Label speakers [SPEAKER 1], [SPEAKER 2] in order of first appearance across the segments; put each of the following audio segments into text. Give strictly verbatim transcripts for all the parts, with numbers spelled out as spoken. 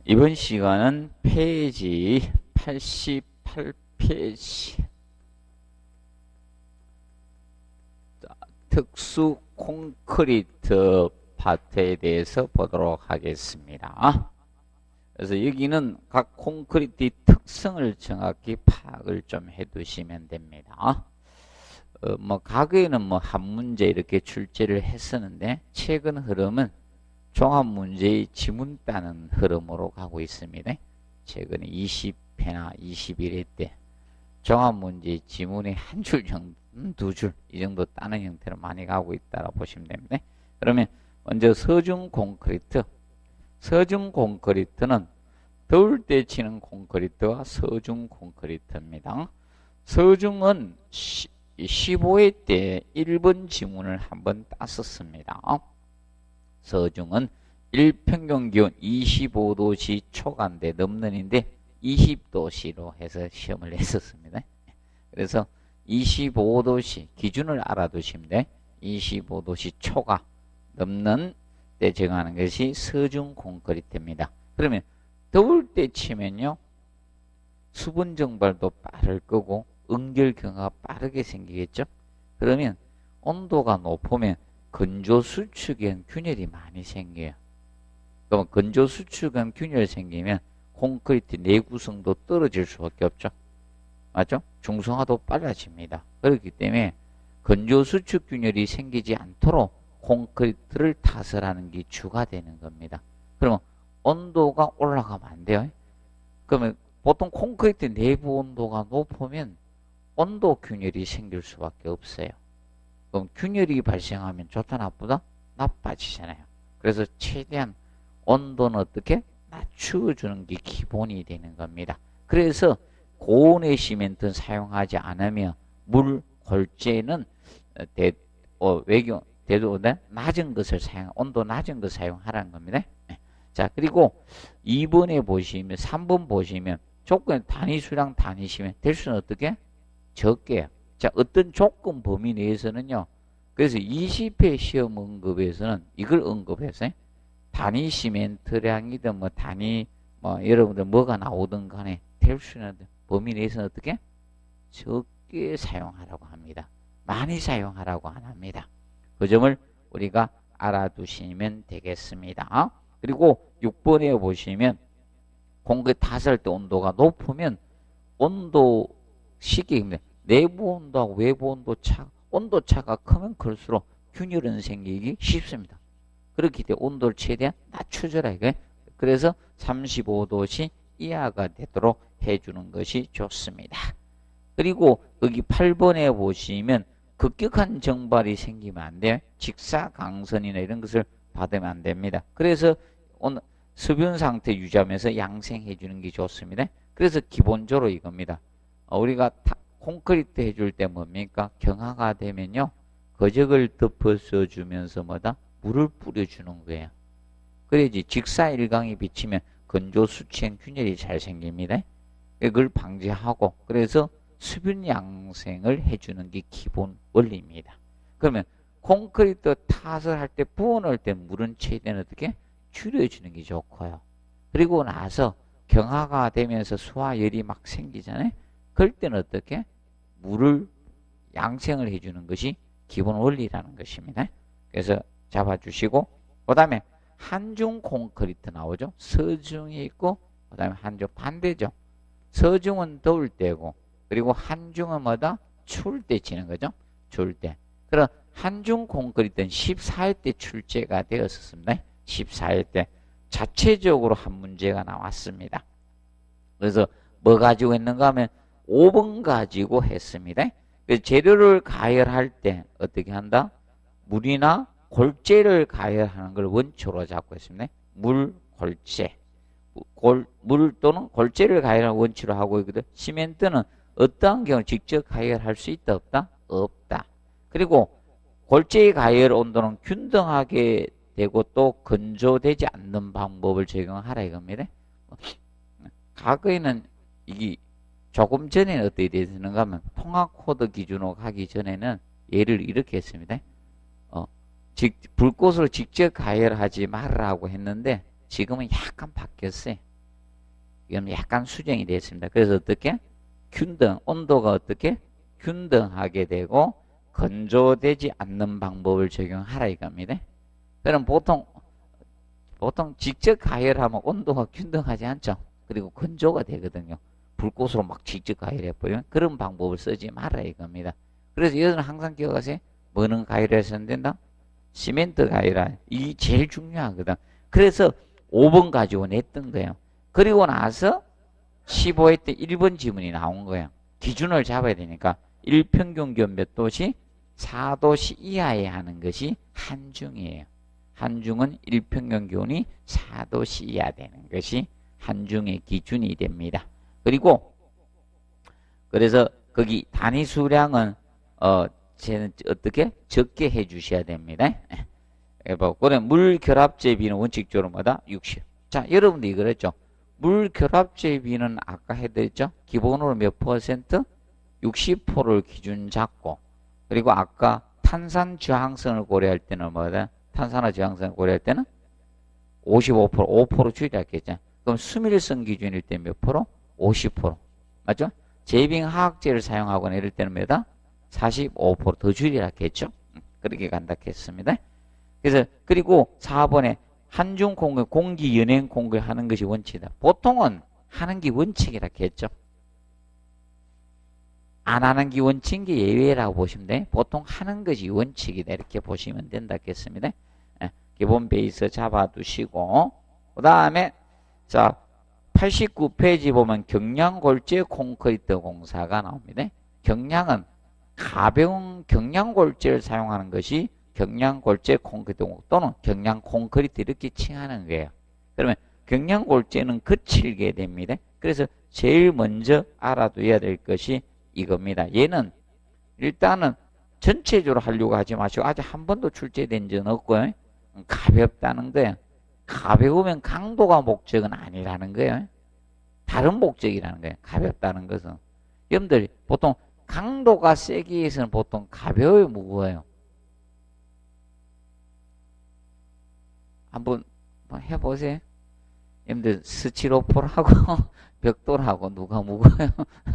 [SPEAKER 1] 이번 시간은 페이지 팔십팔 페이지 특수 콘크리트 파트에 대해서 보도록 하겠습니다. 그래서 여기는 각 콘크리트 특성을 정확히 파악을 좀 해두시면 됩니다. 어, 뭐 과거에는 뭐 한 문제 이렇게 출제를 했었는데 최근 흐름은 종합 문제의 지문 따는 흐름으로 가고 있습니다. 최근에 이십 회나 이십일 회 때 종합 문제의 지문이 한 줄 정도, 두 줄 이 정도 따는 형태로 많이 가고 있다고 보시면 됩니다. 그러면 먼저 서중 콘크리트. 서중 콘크리트는 더울 때 치는 콘크리트와 서중 콘크리트입니다. 서중은 십오 회 때 일 번 지문을 한번 땄었습니다. 서중은 일평균기온 이십오 도씨 초간대 넘는인데 이십 도씨로 해서 시험을 냈었습니다. 그래서 이십오 도씨 기준을 알아두시면 돼. 이십오 도씨 초가 넘는 때 정하는 것이 서중 콘크리트입니다. 그러면 더울 때 치면요 수분 증발도 빠를 거고 응결 경화가 빠르게 생기겠죠. 그러면 온도가 높으면 건조 수축엔 균열이 많이 생겨요. 그럼 건조 수축엔 균열이 생기면 콘크리트 내구성도 떨어질 수밖에 없죠. 맞죠? 중성화도 빨라집니다. 그렇기 때문에 건조 수축 균열이 생기지 않도록 콘크리트를 타설하는 게 주가 되는 겁니다. 그러면 온도가 올라가면 안 돼요. 그러면 보통 콘크리트 내부 온도가 높으면 온도 균열이 생길 수밖에 없어요. 그럼 균열이 발생하면 좋다 나쁘다? 나빠지잖아요. 그래서 최대한 온도는 어떻게? 낮추어주는 게 기본이 되는 겁니다. 그래서 고온의 시멘트는 사용하지 않으며 물, 골재는 대, 어, 외경, 대도 낮은 것을 사용, 온도 낮은 것을 사용하라는 겁니다. 자, 그리고 이 번에 보시면, 삼 번 보시면 조건 단위 수량 단위시면 될 수는 어떻게? 적게요. 자, 어떤 조건 범위 내에서는요. 그래서 이십 회 시험 언급에서는 이걸 언급했어요. 단위 시멘트량이든 뭐 단위 뭐 여러분들 뭐가 나오든 간에 될 수 있는 범위 내에서는 어떻게? 적게 사용하라고 합니다. 많이 사용하라고 안 합니다. 그 점을 우리가 알아두시면 되겠습니다. 그리고 육 번에 보시면 콘크리트 타설 때 온도가 높으면 온도 시기입니다. 내부 온도하고 외부 온도 차, 온도 차가 크면 클수록 균열은 생기기 쉽습니다. 그렇기 때문에 온도를 최대한 낮춰줘라 이게. 그래서 삼십오 도씨 이하가 되도록 해주는 것이 좋습니다. 그리고 여기 팔 번에 보시면 급격한 정발이 생기면 안 돼요. 직사광선이나 이런 것을 받으면 안 됩니다. 그래서 습연 상태 유지하면서 양생해 주는 게 좋습니다. 그래서 기본적으로 이겁니다. 우리가 콘크리트 해줄 때 뭡니까? 경화가 되면요 거적을 덮어서 주면서 뭐다? 물을 뿌려주는 거예요. 그래야지 직사일광이 비치면 건조 수치행 균열이 잘 생깁니다. 그걸 방지하고 그래서 수분 양생을 해주는 게 기본 원리입니다. 그러면 콘크리트 타설할 때 부어놓을 때 물은 최대한 어떻게? 줄여주는 게 좋고요. 그리고 나서 경화가 되면서 수화열이 막 생기잖아요. 그럴 때는 어떻게? 물을 양생을 해주는 것이 기본 원리라는 것입니다. 그래서 잡아주시고 그 다음에 한중 콘크리트 나오죠. 서중이 있고 그 다음에 한중 반대죠. 서중은 더울 때고 그리고 한중은 뭐다? 추울 때 치는 거죠. 추울 때. 그럼 한중 콘크리트는 십사 회 때 출제가 되었었습니다. 십사 회 때 자체적으로 한 문제가 나왔습니다. 그래서 뭐 가지고 했는가 하면 오 번 가지고 했습니다. 그래서 재료를 가열할 때 어떻게 한다? 물이나 골재를 가열하는 걸 원초로 잡고 있습니다. 물, 골재. 골, 물 또는 골재를 가열하는 원초로 하고 있거든. 시멘트는 어떠한 경우 직접 가열할 수 있다 없다? 없다. 그리고 골재의 가열 온도는 균등하게 되고 또 건조되지 않는 방법을 적용하라 이겁니다. 과거에는 이게 조금 전에는 어떻게 되는가 하면 통합 코드 기준으로 가기 전에는 예를 이렇게 했습니다. 어, 직, 불꽃으로 직접 가열하지 말라고 했는데 지금은 약간 바뀌었어요. 이건 약간 수정이 됐습니다. 그래서 어떻게? 균등, 온도가 어떻게? 균등하게 되고 건조되지 않는 방법을 적용하라 이겁니다. 그럼 보통 보통 직접 가열하면 온도가 균등하지 않죠. 그리고 건조가 되거든요. 불꽃으로 막 직접 가열해버리면 그런 방법을 쓰지 마라 이겁니다. 그래서 여러분 항상 기억하세요. 뭐는 가열해서는 된다? 시멘트 가열하. 이게 제일 중요하거든. 그래서 오 번 가지고 냈던 거예요. 그리고 나서 십오 회 때 일 번 지문이 나온 거예요. 기준을 잡아야 되니까 일평균 기온 몇 도시? 사 도씨 이하에 하는 것이 한중이에요. 한중은 일평균 기온이 사 도씨 이하 되는 것이 한중의 기준이 됩니다. 그리고 그래서 거기 단위 수량은 어 쟤는 어떻게 적게 해 주셔야 됩니다. 그래 물 결합제 비는 원칙적으로 뭐다? 육십. 자, 여러분도 이거 그랬죠. 물 결합제 비는 아까 해드렸죠. 기본으로 몇 퍼센트? 육십 퍼센트를 기준 잡고, 그리고 아까 탄산 저항성을 고려할 때는 뭐다? 탄산화 저항성을 고려할 때는 오십오 퍼센트, 오 퍼센트 줄이라겠죠. 그럼 수밀성 기준일 때 몇 프로? 오십 퍼센트. 맞죠? 제빙 화학제를 사용하거나 이럴 때는 뭐다? 사십오 퍼센트 더 줄이라겠죠. 그렇게 간다겠습니다. 그래서 그리고 사 번에 한중 공기, 공기 연행 공기 하는 것이 원칙이다. 보통은 하는 게 원칙이라 했죠. 안 하는 게 원칙인 게 예외라고 보시면 돼. 보통 하는 것이 원칙이다. 이렇게 보시면 된다겠습니다. 예, 기본 베이스 잡아두시고, 그 다음에 자 팔십구 페이지 보면 경량골재 콘크리트 공사가 나옵니다. 경량은 가벼운 경량골재를 사용하는 것이 경량골재 콘크리트 또는 경량 콘크리트 이렇게 칭하는 거예요. 그러면 경량골재는 거칠게 됩니다. 그래서 제일 먼저 알아둬야 될 것이 이겁니다. 얘는 일단은 전체적으로 하려고 하지 마시고 아직 한 번도 출제된 적은 없고요. 가볍다는 거예요. 가벼우면 강도가 목적은 아니라는 거예요. 다른 목적이라는 거예요. 가볍다는 것은. 여러분들 보통 강도가 세기 위해서는 보통 가벼워요, 무거워요? 한번 해보세요. 여러분들 스티로폴하고 벽돌하고 누가 무거워요?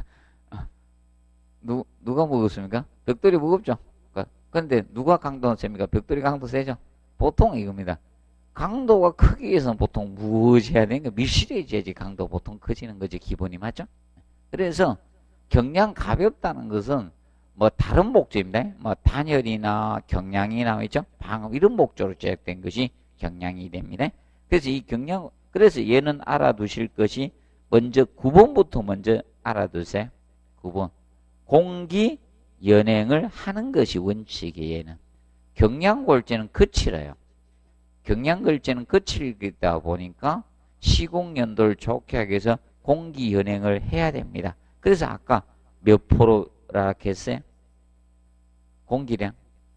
[SPEAKER 1] 누, 누가 무겁습니까? 벽돌이 무겁죠? 그런데 누가 강도는 셉니까? 벽돌이 강도 세죠? 보통 이겁니다. 강도가 크기 위해서는 보통 무거워져야 되니까 밀실해져야지 강도 보통 커지는 거지 기본이 맞죠? 그래서 경량 가볍다는 것은 뭐 다른 목적입니다. 뭐 단열이나 경량이나 있죠? 방음 이런 목적으로 제작된 것이 경량이 됩니다. 그래서 이 경량 그래서 얘는 알아두실 것이 먼저 구 번부터 먼저 알아두세요. 구 번. 공기 연행을 하는 것이 원칙이에요. 얘는. 경량골재는 거칠어요. 경량골재는 거칠다 보니까 시공 연도를 좋게 하기 위해서 공기 연행을 해야 됩니다. 그래서 아까 몇 프로라 했어요? 공기량.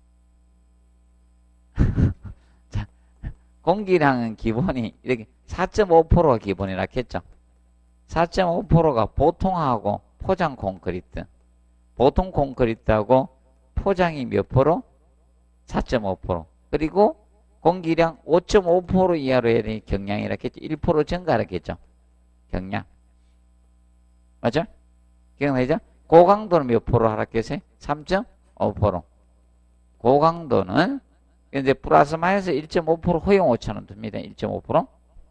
[SPEAKER 1] 자, 공기량은 기본이 이렇게 사 점 오 퍼센트가 기본이라 했죠. 사 점 오 퍼센트가 보통하고 포장 콘크리트. 보통 콘크리트하고 포장이 몇 프로? 사 점 오 퍼센트. 그리고 공기량 오 점 오 퍼센트 이하로 해야 되니 경량이라 했죠. 일 퍼센트 증가라 했죠. 경량. 맞죠? 기억나죠? 고강도는 몇 프로 하라 했어요? 삼 점 오 퍼센트. 고강도는 이제 플러스 마이너스 일 점 오 퍼센트 허용 오차는 둡니다. 일 점 오 퍼센트.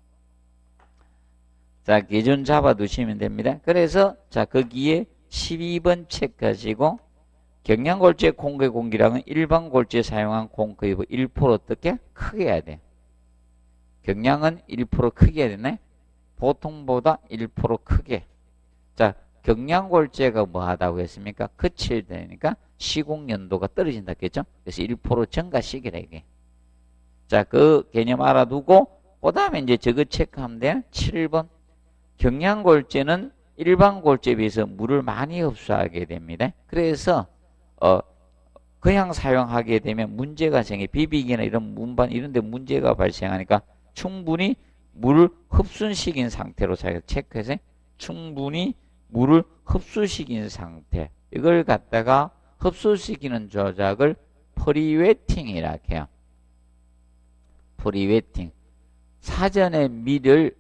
[SPEAKER 1] 자, 기준 잡아두시면 됩니다. 그래서 자 거기에 십이 번 체크하시고 경량골재 콘크리트 공기량은 일반 골재 사용한 콘크리트 일 퍼센트 어떻게? 크게 해야 돼. 경량은 일 퍼센트 크게 해야 되네. 보통보다 일 퍼센트 크게. 자, 경량골재가 뭐 하다고 했습니까? 거칠되니까 시공 연도가 떨어진다 했겠죠? 그래서 일 퍼센트 증가시키라 이게. 자, 그 개념 알아두고 그 다음에 이제 저거 체크하면 돼요. 칠 번. 경량골재는 일반 골재에 비해서 물을 많이 흡수하게 됩니다. 그래서 어 그냥 사용하게 되면 문제가 생겨. 비비기나 이런 문반 이런 데 문제가 발생하니까 충분히 물을 흡수시킨 상태로 자기가 체크해서 충분히 물을 흡수시킨 상태. 이걸 갖다가 흡수시키는 조작을 프리웨팅이라 해요. 프리웨팅. 사전에 밀을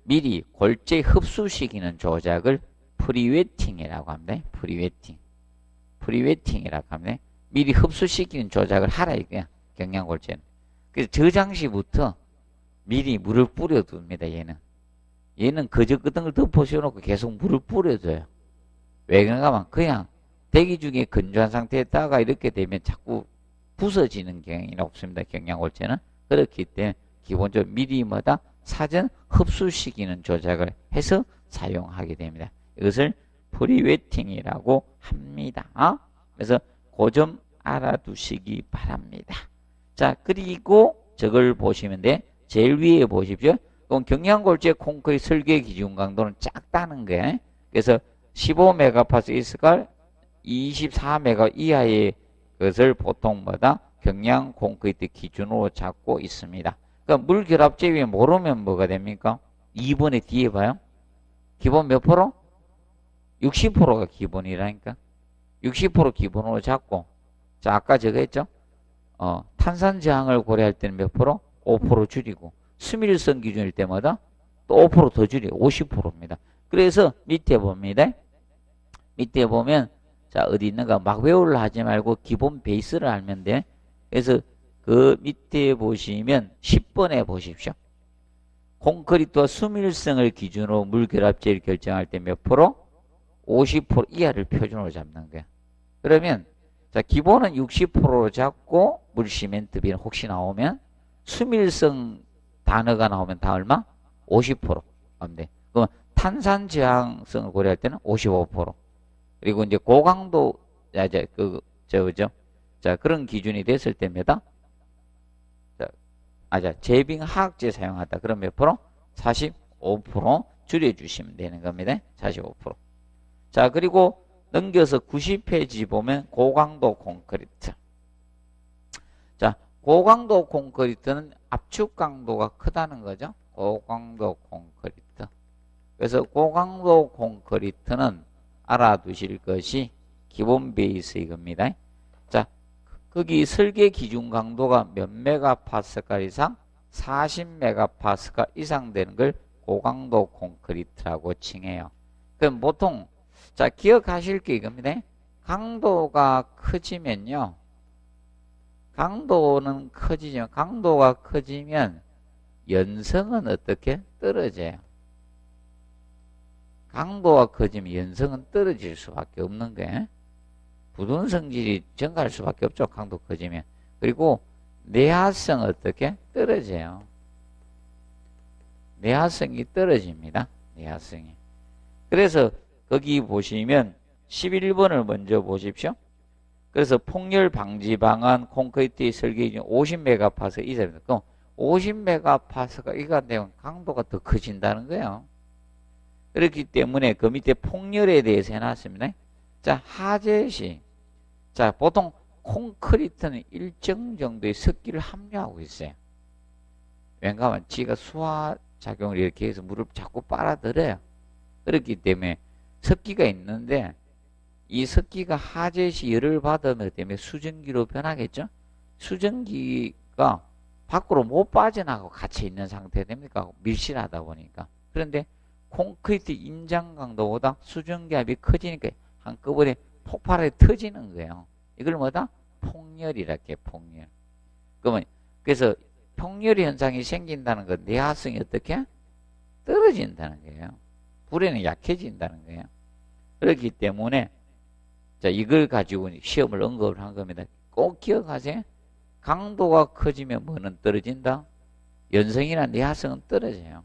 [SPEAKER 1] 미리 골재 흡수시키는 조작을 프리웨팅이라고 합니다. 프리웨팅. 프리웨팅이라고 합니다. 미리 흡수시키는 조작을 하라 이거야. 경량골재는. 그래서 저장 시부터 미리 물을 뿌려둡니다. 얘는. 얘는 그저 끄던 걸 덮어씌워놓고 계속 물을 뿌려줘요. 왜 그런가 하면 그냥 대기 중에 건조한 상태에다가 이렇게 되면 자꾸 부서지는 경향이 없습니다. 경량골재는. 그렇기 때문에 기본적으로 미리마다 사전 흡수시키는 조작을 해서 사용하게 됩니다. 이것을 프리웨팅이라고 합니다. 그래서 그 점 알아두시기 바랍니다. 자, 그리고 저걸 보시면 돼. 제일 위에 보십시오. 그럼 경량골재 콘크리트 설계 기준 강도는 작다는 거예요. 그래서 십오 메가파스칼 이스칼 이십사 메가 이하의 것을 보통 뭐다? 경량 콘크리트 기준으로 잡고 있습니다. 그러니까 물결합 제비 모르면 뭐가 됩니까? 이 번에 뒤에 봐요. 기본 몇 프로? 육십 퍼센트가 기본이라니까. 육십 퍼센트 기본으로 잡고, 자, 아까 저거 했죠? 어, 탄산 저항을 고려할 때는 몇 프로? 오 퍼센트 줄이고, 수밀성 기준일 때마다 또 오 퍼센트 더 줄이고, 오십 퍼센트입니다. 그래서 밑에 봅니다. 밑에 보면, 자, 어디 있는가? 막 외우려 하지 말고 기본 베이스를 알면 돼. 그래서 그 밑에 보시면 십 번에 보십시오. 콘크리트와 수밀성을 기준으로 물결합제를 결정할 때 몇 프로? 오십 퍼센트 이하를 표준으로 잡는 거야. 그러면 자, 기본은 육십 퍼센트로 잡고 물시멘트 비는 혹시 나오면 수밀성 단어가 나오면 다 얼마? 오십 퍼센트 하면 그러면 탄산 저항성을 고려할 때는 오십오 퍼센트. 그리고 이제 고강도 자, 이제 그 저죠. 자, 그런 기준이 됐을 때입니다. 자, 아, 자, 제빙 하악제 사용하다. 그럼 몇 프로? 사십오 퍼센트 줄여주시면 되는 겁니다. 사십오 퍼센트. 자, 그리고 넘겨서 구십 페이지 보면 고강도 콘크리트. 자, 고강도 콘크리트는 압축 강도가 크다는 거죠. 고강도 콘크리트. 그래서 고강도 콘크리트는 알아두실 것이 기본 베이스 이겁니다. 자, 거기 설계 기준 강도가 몇 메가파스칼 이상? 사십 메가파스칼 이상 되는 걸 고강도 콘크리트라고 칭해요. 그럼 보통 자, 기억하실 게 이겁니다. 강도가 커지면요. 강도는 커지지만 강도가 커지면 연성은 어떻게? 떨어져요. 강도가 커지면 연성은 떨어질 수밖에 없는 거예요. 부돈 성질이 증가할 수밖에 없죠. 강도 커지면. 그리고 내화성 어떻게? 떨어져요. 내화성이 떨어집니다. 내화성이. 그래서 거기 보시면 십일 번을 먼저 보십시오. 그래서 폭열 방지 방안 콘크리트 설계 기준 오십 메가파스칼 이상입니다. 그럼 오십 메가파스칼 이하 되면 강도가 더 커진다는 거예요. 그렇기 때문에 그 밑에 폭열에 대해서 해놨습니다. 자, 하재시. 자, 보통 콘크리트는 일정 정도의 습기를 함유하고 있어요. 왜냐하면 지가 수화작용을 이렇게 해서 물을 자꾸 빨아들여요. 그렇기 때문에 습기가 있는데 이 습기가 하재시 열을 받으면 때문에 수증기로 변하겠죠. 수증기가 밖으로 못 빠져나가고 갇혀 있는 상태 됩니까? 밀실하다 보니까. 그런데 콘크리트 인장 강도보다 수증기압이 커지니까 한꺼번에 폭발해 터지는 거예요. 이걸 뭐다? 폭열이랄게, 폭열. 그러면 그래서 폭열 현상이 생긴다는 건 내화성이 어떻게? 떨어진다는 거예요. 불에는 약해진다는 거예요. 그렇기 때문에 자, 이걸 가지고 시험을 언급을 한 겁니다. 꼭 기억하세요. 강도가 커지면 뭐는 떨어진다? 연성이나 내화성은 떨어져요.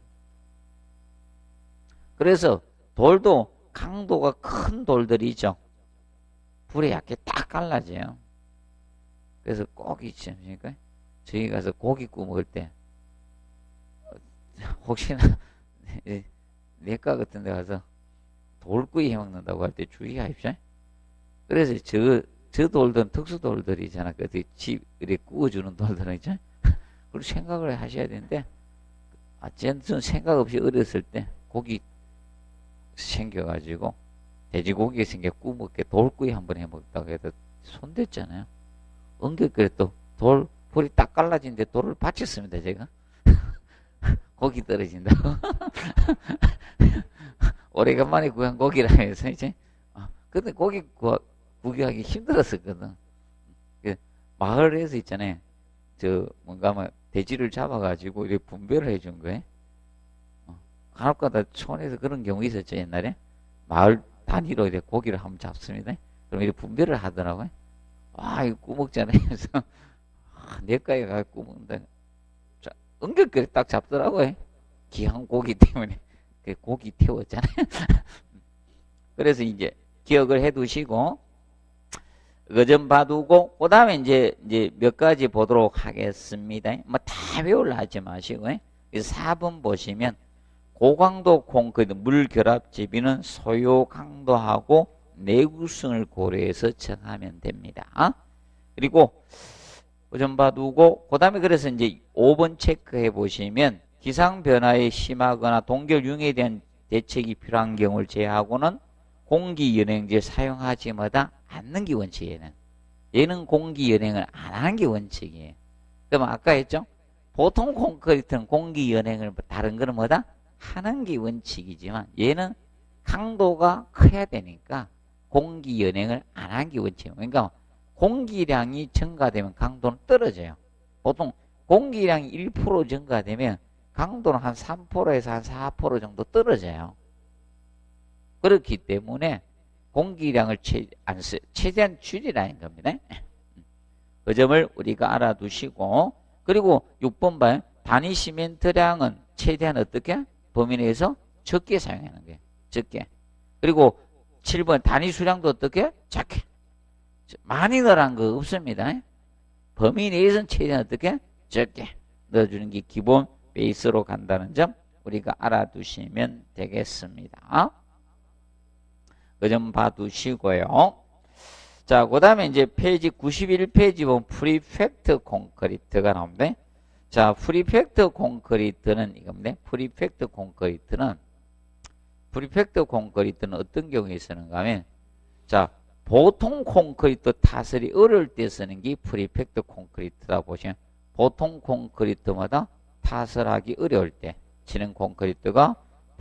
[SPEAKER 1] 그래서 돌도 강도가 큰 돌들이 있죠. 불에 약해 딱 갈라져요. 그래서 꼭 있지 않습니까? 저희 가서 고기 구워 먹을 때 혹시나 내과 같은 데 가서 돌구이 해먹는다고 할 때 주의하십시오. 그래서 저, 저 돌들은 특수 돌들이잖아. 그 집, 이렇게 구워주는 돌들은 있잖아. 그리고 생각을 하셔야 되는데, 아, 저는 생각 없이 어렸을 때 고기 생겨가지고, 돼지고기 생겨 구워 먹게 돌구이 한번 해 먹다가 해도 손댔잖아요. 엉겹게 또 돌, 불이 딱 갈라진데 돌을 받쳤습니다, 제가. 고기 떨어진다고. 오래간만에 구한 고기라면서 이제. 어, 근데 고기 구, 구경하기 힘들었었거든. 그 마을에서 있잖아요. 저 뭔가 막 돼지를 잡아가지고 이렇게 분배를 해준 거예요. 어, 간혹가다 촌에서 그런 경우 있었죠 옛날에. 마을 단위로 이렇게 고기를 한번 잡습니다. 그럼 이렇게 분배를 하더라고요. 와 이거 구먹잖아요. 그래서 아, 내과에 가서 구먹는다. 은근히 딱 잡더라고요. 귀한 고기 때문에. 그 고기 태웠잖아요. 그래서 이제 기억을 해 두시고, 그 점 봐두고, 그 다음에 이제, 이제 몇 가지 보도록 하겠습니다. 뭐 다 배우려 하지 마시고요. 사 번 보시면, 고강도 콘크리트 물 결합 제비는 소요 강도하고 내구성을 고려해서 정하면 됩니다. 그리고, 그 점 봐두고, 그 다음에 그래서 이제 오 번 체크해 보시면, 기상 변화에 심하거나 동결 융에 대한 대책이 필요한 경우를 제외하고는 공기 연행제를 사용하지 마다 않는 게 원칙이에요. 얘는 공기 연행을 안 하는 게 원칙이에요. 그럼 아까 했죠? 보통 콘크리트는 공기 연행을 다른 거는 뭐다? 하는 게 원칙이지만 얘는 강도가 커야 되니까 공기 연행을 안 하는 게 원칙이에요. 그러니까 공기량이 증가되면 강도는 떨어져요. 보통 공기량이 일 퍼센트 증가되면 강도는 한 삼 퍼센트에서 한 사 퍼센트 정도 떨어져요. 그렇기 때문에 공기량을 최, 안 쓰, 최대한 줄이라는 겁니다. 그 점을 우리가 알아두시고, 그리고 육 번 봐요. 단위 시멘트량은 최대한 어떻게? 범위 내에서 적게 사용하는 거예요. 적게. 그리고 칠 번 단위 수량도 어떻게? 작게. 많이 넣으라는 거 없습니다. 범위 내에서는 최대한 어떻게? 적게 넣어주는 게 기본 베이스로 간다는 점 우리가 알아두시면 되겠습니다. 그 점 봐두시고요. 자, 그 다음에 이제 페이지 구십일 페이지 보면 프리팩트 콘크리트가 나옵니다. 자, 프리팩트 콘크리트는 이겁니다. 프리팩트 콘크리트는 프리팩트 콘크리트는 어떤 경우에 쓰는가 하면, 자, 보통 콘크리트 타설이 어려울 때 쓰는 게 프리팩트 콘크리트다 보시면, 보통 콘크리트마다 타설하기 어려울 때 치는 콘크리트가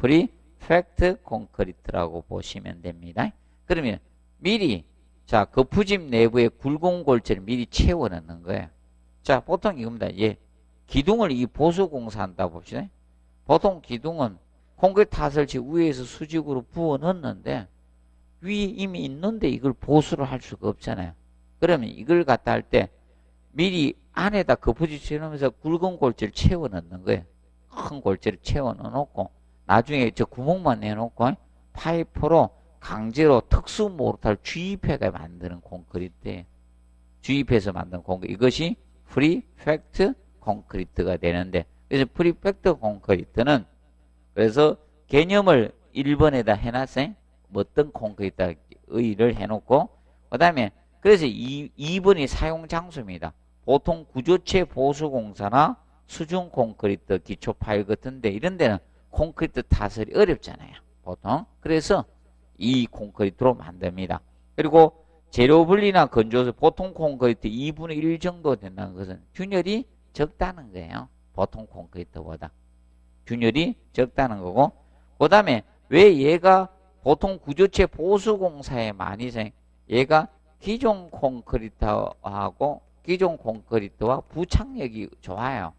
[SPEAKER 1] 프리팩트 콘크리트라고 보시면 됩니다. 그러면 미리 자 거푸집 내부에 굵은 골재를 미리 채워 넣는 거예요. 자 보통 이겁니다. 예, 기둥을 이 보수 공사한다 봅시다. 보통 기둥은 콘크리트 타설치 위에서 수직으로 부어 넣는데 위에 이미 있는데 이걸 보수를 할 수가 없잖아요. 그러면 이걸 갖다 할 때 미리 안에다 거푸집 채우면서 굵은 골재를 채워 넣는 거예요. 큰 골재를 채워 넣어놓고 나중에 저 구멍만 내놓고 파이프로 강제로 특수 모르타를 주입해가 만드는 콘크리트예요. 주입해서 만든 콘크리트. 이것이 프리팩트 콘크리트가 되는데, 그래서 프리팩트 콘크리트는 그래서 개념을 일 번에다 해놨어요. 어떤 콘크리트 의의를 해놓고, 그 다음에 그래서 이 번이 사용 장소입니다. 보통 구조체 보수공사나 수중 콘크리트, 기초 파일 같은데 이런 데는 콘크리트 타설이 어렵잖아요. 보통. 그래서 이 콘크리트로 만듭니다. 그리고 재료 분리나 건조소 보통 콘크리트 이분의 일 정도 된다는 것은 균열이 적다는 거예요. 보통 콘크리트보다. 균열이 적다는 거고, 그 다음에 왜 얘가 보통 구조체 보수공사에 많이 사용, 얘가 기존 콘크리트하고 기존 콘크리트와 부착력이 좋아요.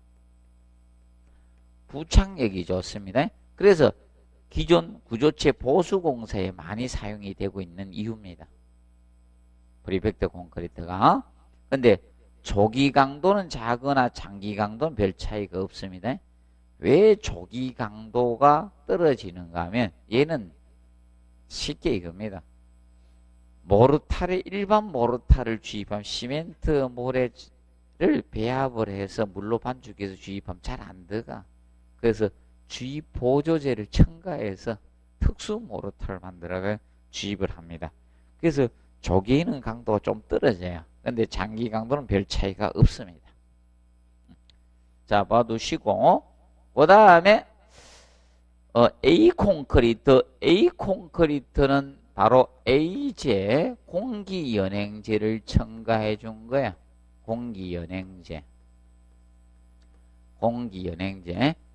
[SPEAKER 1] 부착력이 좋습니다. 그래서 기존 구조체 보수공사에 많이 사용이 되고 있는 이유입니다. 프리팩트 콘크리트가. 근데 조기 강도는 작거나 장기 강도는 별 차이가 없습니다. 왜 조기 강도가 떨어지는가 하면 얘는 쉽게 이겁니다. 모르타르, 일반 모르타르를 주입하면 시멘트 모래를 배합을 해서 물로 반죽해서 주입하면 잘 안 들어가. 그래서 주입 보조제를 첨가해서 특수 모르타르를 만들어서 주입을 합니다. 그래서 조기는 강도가 좀 떨어져요. 근데 장기 강도는 별 차이가 없습니다. 자, 봐두시고, 그 다음에 어, A 콘크리트, A 콘크리트는 바로 A제 공기연행제를 첨가해 준 거야. 공기연행제. 공기연행제.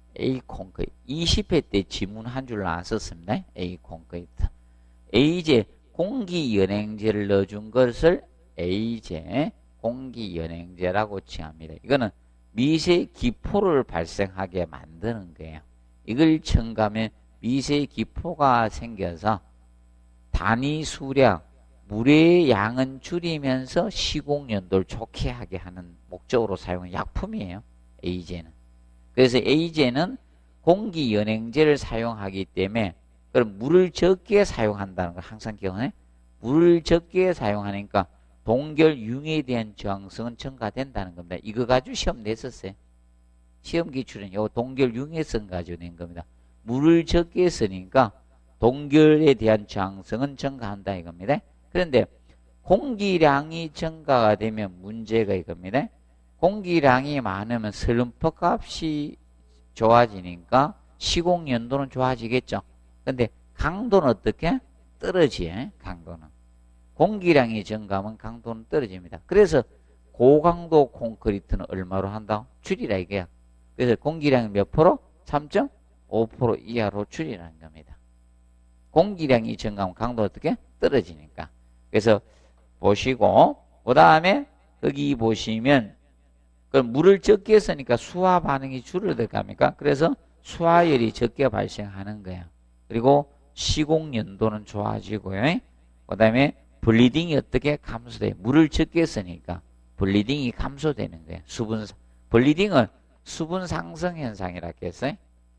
[SPEAKER 1] A 콘크리트. 이십 회 때 지문 한 줄 나왔었습니다. A 콘크리트. A제 공기연행제를 넣어준 것을 A제 공기연행제라고 칭합니다. 이거는 미세 기포를 발생하게 만드는 거예요. 이걸 첨가하면 미세 기포가 생겨서 단위 수량, 물의 양은 줄이면서 시공 연도를 좋게 하게 하는 목적으로 사용한 약품이에요. A제는. 그래서 A제는 공기연행제를 사용하기 때문에 그럼 물을 적게 사용한다는 걸 항상 기억해. 물을 적게 사용하니까 동결 융에 대한 저항성은 증가된다는 겁니다. 이거 가지고 시험 냈었어요. 시험 기출은 요 동결 융해성 가지고 낸 겁니다. 물을 적게 쓰니까 동결에 대한 저항성은 증가한다 이겁니다. 그런데 공기량이 증가가 되면 문제가 이겁니다. 공기량이 많으면 슬럼프 값이 좋아지니까 시공 연도는 좋아지겠죠. 근데 강도는 어떻게? 떨어지요. 강도는. 공기량이 증가하면 강도는 떨어집니다. 그래서 고강도 콘크리트는 얼마로 한다? 줄이라 이거야. 그래서 공기량이 몇 프로? 삼 점 오 퍼센트 이하로 줄이라는 겁니다. 공기량이 증가하면 강도 어떻게? 떨어지니까. 그래서 보시고 그 다음에 여기 보시면 그럼 물을 적게 쓰니까 수화 반응이 줄어들갑니까? 그래서 수화열이 적게 발생하는 거예요. 그리고 시공 연도는 좋아지고요. 그 다음에 블리딩이 어떻게 감소돼? 물을 적게 쓰니까 블리딩이 감소되는 거예요. 수분, 블리딩은 수분 상승 현상이라고 했어요.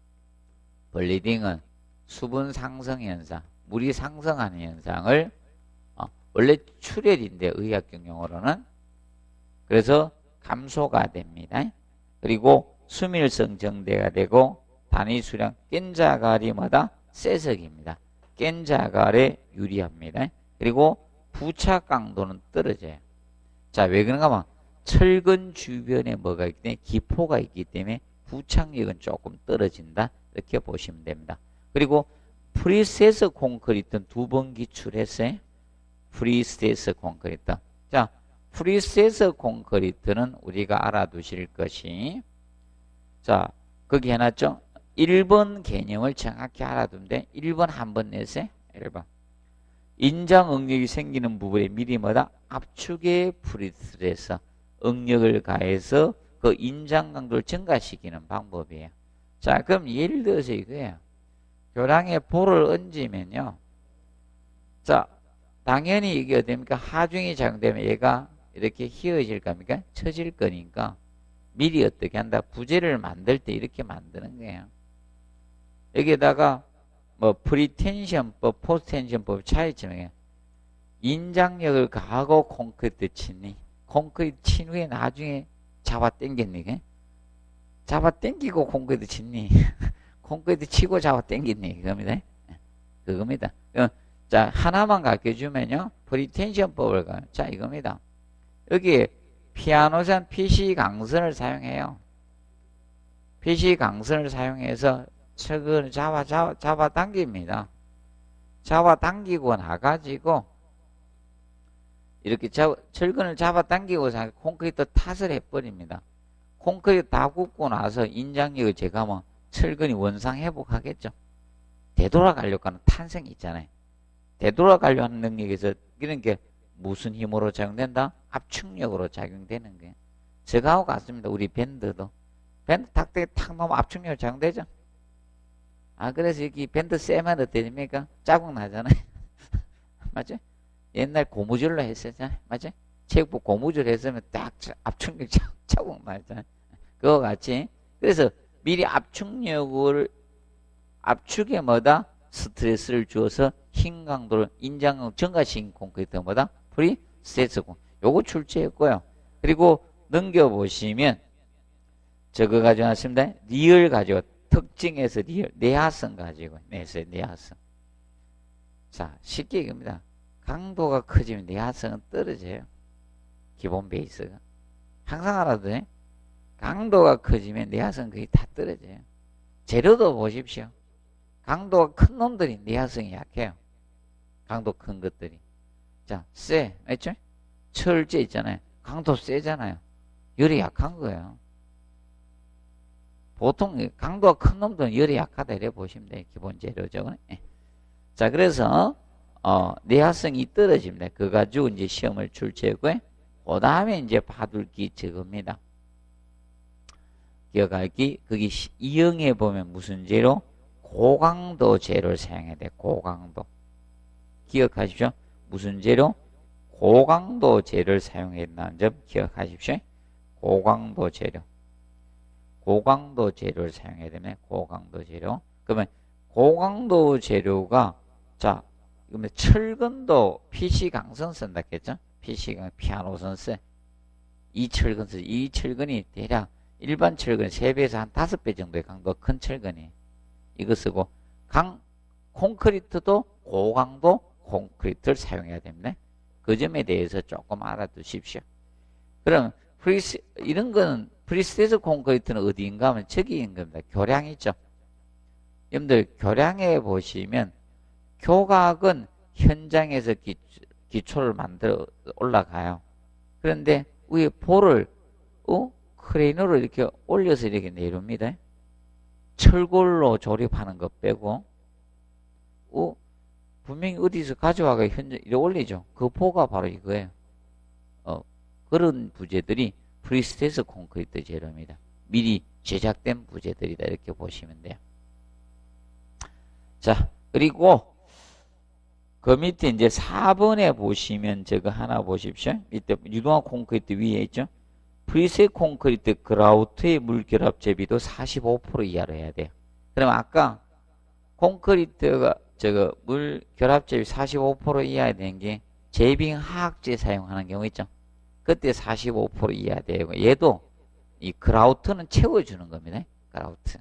[SPEAKER 1] 블리딩은 수분 상승 현상, 물이 상승하는 현상을 어, 원래 출혈인데 의학적 용어로는 그래서 감소가 됩니다. 그리고 수밀성 정대가 되고 단위 수량 깬자갈이 뭐다? 세석입니다. 깬자갈에 유리합니다. 그리고 부착 강도는 떨어져요. 자, 왜 그런가 하면 철근 주변에 뭐가 있기 때문에 기포가 있기 때문에 부착력은 조금 떨어진다. 이렇게 보시면 됩니다. 그리고 프리스테이스 콘크리트는 두 번 기출했어요. 프리스테이스 콘크리트. 자, 프리스테이스 콘크리트는 우리가 알아두실 것이 자, 거기 해놨죠? 일 번 개념을 정확히 알아두면 돼. 일 번 한 번 내세요. 일 번. 인장 응력이 생기는 부분에 미리 뭐다? 압축의 프리스트에서 응력을 가해서 그 인장 강도를 증가시키는 방법이에요. 자, 그럼 예를 들어서 이거예요. 교량에 볼을 얹으면요. 자, 당연히 이게 어떻습니까? 하중이 작용되면 얘가 이렇게 휘어질 겁니까? 처질 거니까 미리 어떻게 한다? 부재를 만들 때 이렇게 만드는 거예요. 여기에다가 뭐 프리텐션법, 포스텐션법 차이점이에요. 인장력을 가하고 콘크리트 치니 콘크리트 친 후에 나중에 잡아 당겼니? 잡아 당기고 콘크리트 치니 콘크리트 치고 잡아 당겼니? 그겁니다. 그겁니다. 자, 하나만 가르쳐주면요. 프리텐션법을 가요. 자, 이겁니다. 여기에 피아노산 피씨 강선을 사용해요. 피씨 강선을 사용해서 철근을 잡아, 잡아, 잡아 당깁니다. 잡아 당기고 나가지고, 이렇게 잡, 철근을 잡아 당기고 콘크리트 탓을 해버립니다. 콘크리트 다 굽고 나서 인장력을 제거하면 철근이 원상 회복하겠죠. 되돌아가려고 하는 탄생이 있잖아요. 되돌아가려고 하는 능력에서 이런 게 무슨 힘으로 작용된다? 압축력으로 작용되는 거예요. 저거하고 같습니다. 우리 밴드도. 밴드 탁대에 탁 놓으면 압축력으로 작용되죠. 아, 그래서 여기 밴드 쎄면 어떻게 됩니까? 자국 나잖아요. 맞죠? 옛날 고무줄로 했었잖아요. 맞죠? 체육복 고무줄 했으면 딱 압축력 자국 나잖아요. 그거 같이. 그래서 미리 압축력을, 압축에 뭐다? 스트레스를 주어서 힘 강도를 인장 증가시킨 콘크리트 뭐다? 프리스테이스 콘크리트. 요거 출제했고요. 그리고 넘겨보시면 저거 가져왔습니다. 리얼 가지고 특징에서 리얼 내화성 가지고 내세요. 내화성. 자, 쉽게 이겁니다. 강도가 커지면 내화성은 떨어져요. 기본 베이스가. 항상 알아도 돼. 강도가 커지면 내화성은 거의 다 떨어져요. 재료도 보십시오. 강도가 큰 놈들이 내화성이 약해요. 강도 큰 것들이. 자, 세. 맞죠? 철제 있잖아요. 강도 세잖아요. 열이 약한 거예요. 보통 강도가 큰 놈들은 열이 약하다 이래 보시면 돼요. 기본 재료죠. 예. 자, 그래서 어, 내화성이 떨어집니다. 그거 가지고 이제 시험을 출제하고 그 다음에 이제 바둘기 적읍니다. 기억하기, 거기 이형에 보면 무슨 재료? 고강도 재료를 사용해야 돼. 고강도. 기억하십시오. 무슨 재료? 고강도 재료를 사용해야 된다는 점 기억하십시오. 고강도 재료. 고강도 재료를 사용해야 되면 고강도 재료. 그러면 고강도 재료가 자, 그러면 철근도 피씨 강선 쓴다 했죠? 피씨강 피아노선 써. 이 철근 쓰. 이 철근이 대략 일반 철근 세 배에서 한 다섯 배 정도의 강도가 큰 철근이. 이거 쓰고 강 콘크리트도 고강도 콘크리트를 사용해야 됩니다. 그 점에 대해서 조금 알아두십시오. 그럼 프리스 이런 거는 프리스테이스 콘크리트는 어디인가 하면 저기인 겁니다. 교량이죠. 여러분들 교량에 보시면 교각은 현장에서 기, 기초를 만들어 올라가요. 그런데 위에 볼을 어? 크레인으로 이렇게 올려서 이렇게 내립니다. 철골로 조립하는 것 빼고 어? 분명히 어디서 가져와가 현장 이렇게 올리죠. 그 포가 바로 이거예요. 어, 그런 부재들이 프리스테이스 콘크리트 재료입니다. 미리 제작된 부재들이다 이렇게 보시면 돼요. 자, 그리고 그 밑에 이제 사 번에 보시면 저거 하나 보십시오. 밑에 유동화 콘크리트 위에 있죠. 프리셋 콘크리트 그라우트의 물결합 제비도 사십오 퍼센트 이하로 해야 돼요. 그럼 아까 콘크리트가 저거 물 결합 제비 사십오 퍼센트 이하야 되는 게 제빙 하악제 사용하는 경우 있죠. 그때 사십오 퍼센트 이하 되고 얘도 이 그라우트는 채워주는 겁니다. 그라우트.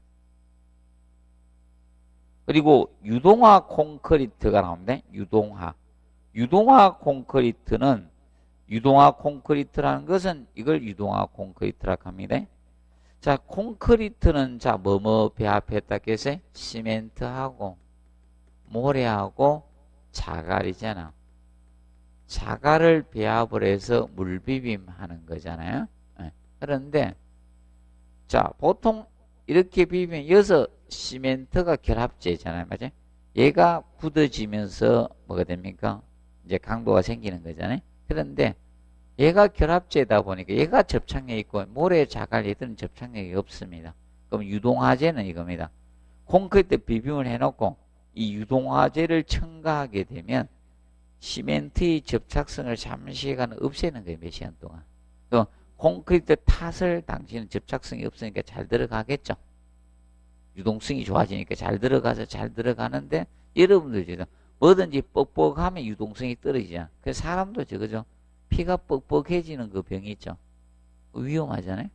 [SPEAKER 1] 그리고 유동화 콘크리트가 나옵니다. 유동화. 유동화 콘크리트는 유동화 콘크리트라는 것은 이걸 유동화 콘크리트라고 합니다. 자, 콘크리트는 자, 뭐뭐 배합했다 해서 시멘트하고 모래하고 자갈이잖아. 자갈을 배합을 해서 물비빔 하는 거잖아요. 네. 그런데 자, 보통 이렇게 비비면 여기서 시멘트가 결합제잖아요. 맞아요? 얘가 굳어지면서 뭐가 됩니까? 이제 강도가 생기는 거잖아요. 그런데 얘가 결합제다 보니까 얘가 접착력이 있고 모래, 자갈 얘들은 접착력이 없습니다. 그럼 유동화제는 이겁니다. 콘크리트 비빔을 해놓고 이 유동화제를 첨가하게 되면 시멘트의 접착성을 잠시간 없애는 거예요. 몇 시간 동안. 그럼 콘크리트 탓을 당신은 접착성이 없으니까 잘 들어가겠죠. 유동성이 좋아지니까 잘 들어가서 잘 들어가는데 여러분들 지금 뭐든지 뻑뻑하면 유동성이 떨어지잖아. 그래서 사람도 저거죠. 피가 뻑뻑해지는 그 병이 있죠. 위험하잖아요.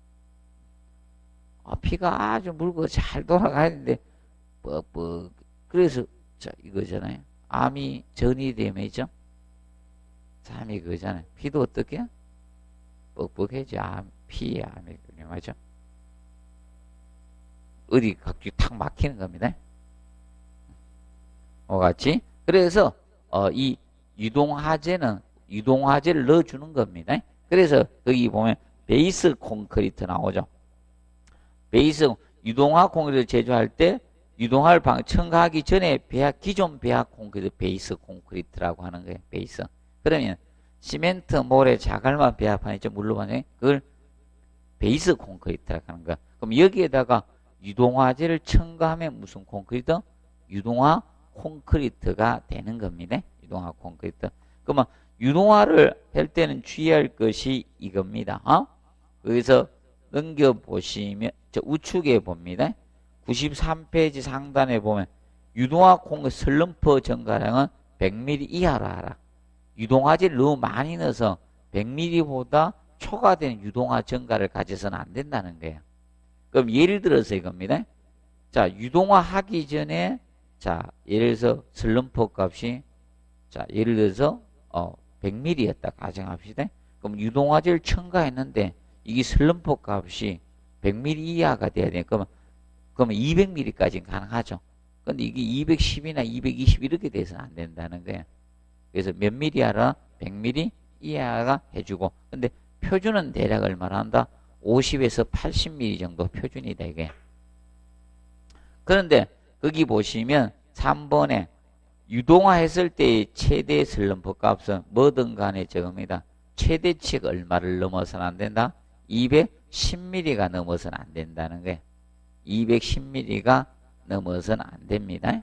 [SPEAKER 1] 아, 피가 아주 묽고 잘 돌아가야 되는데 뻑뻑. 그래서 자 이거잖아요. 암이 전이 되면 있죠. 암이 그거잖아요. 피도 어떻게? 뻑뻑해지. 암, 피에 암이 위험하죠. 어디 각기 탁 막히는 겁니다. 어 같이. 그래서 어, 이 유동화제는 유동화제를 넣어주는 겁니다. 그래서 거기 보면 베이스 콘크리트 나오죠. 베이스 유동화 콘크리트 제조할 때 유동화를 방, 첨가하기 전에 배합, 기존 배합 콘크리트 베이스 콘크리트라고 하는 거예요. 베이스. 그러면 시멘트, 모래, 자갈만 배합하니까 물로만 그걸 베이스 콘크리트라고 하는 거야. 그럼 여기에다가 유동화제를 첨가하면 무슨 콘크리트? 유동화 콘크리트가 되는 겁니다. 유동화 콘크리트. 그러면 유동화를 할 때는 주의할 것이 이겁니다. 어? 여기서 넘겨보시면 저 우측에 봅니다. 구십삼 페이지 상단에 보면 유동화 콘크리트 슬럼프 증가량은 백 밀리미터 이하로 하라. 유동화제를 너무 많이 넣어서 백 밀리미터보다 초과되는 유동화 증가를 가져서는 안 된다는 거예요. 그럼 예를 들어서 이겁니다. 자, 유동화 하기 전에 자, 예를 들어서 슬럼프 값이 자, 예를 들어서 어, 백 밀리미터였다 가정합시다. 그럼 유동화제를 첨가했는데 이게 슬럼프 값이 백 밀리미터 이하가 돼야 돼요. 그러면 그러면 이백 밀리미터까지는 가능하죠. 근데 이게 이백십이나 이백이십 이렇게 돼서는 안 된다는 거예요. 그래서 몇 밀리미터 하라? 백 밀리미터 이하가 해주고. 근데 표준은 대략 얼마나 한다? 오십에서 팔십 밀리미터 정도 표준이다 이게. 그런데 거기 보시면 삼 번에 유동화했을 때의 최대 슬럼프 값은 뭐든 간에 저겁니다. 최대치가 얼마를 넘어서는 안 된다? 이백십 밀리미터가 넘어서는 안 된다는 거예요. 이백십 밀리미터가 넘어서는 안 됩니다.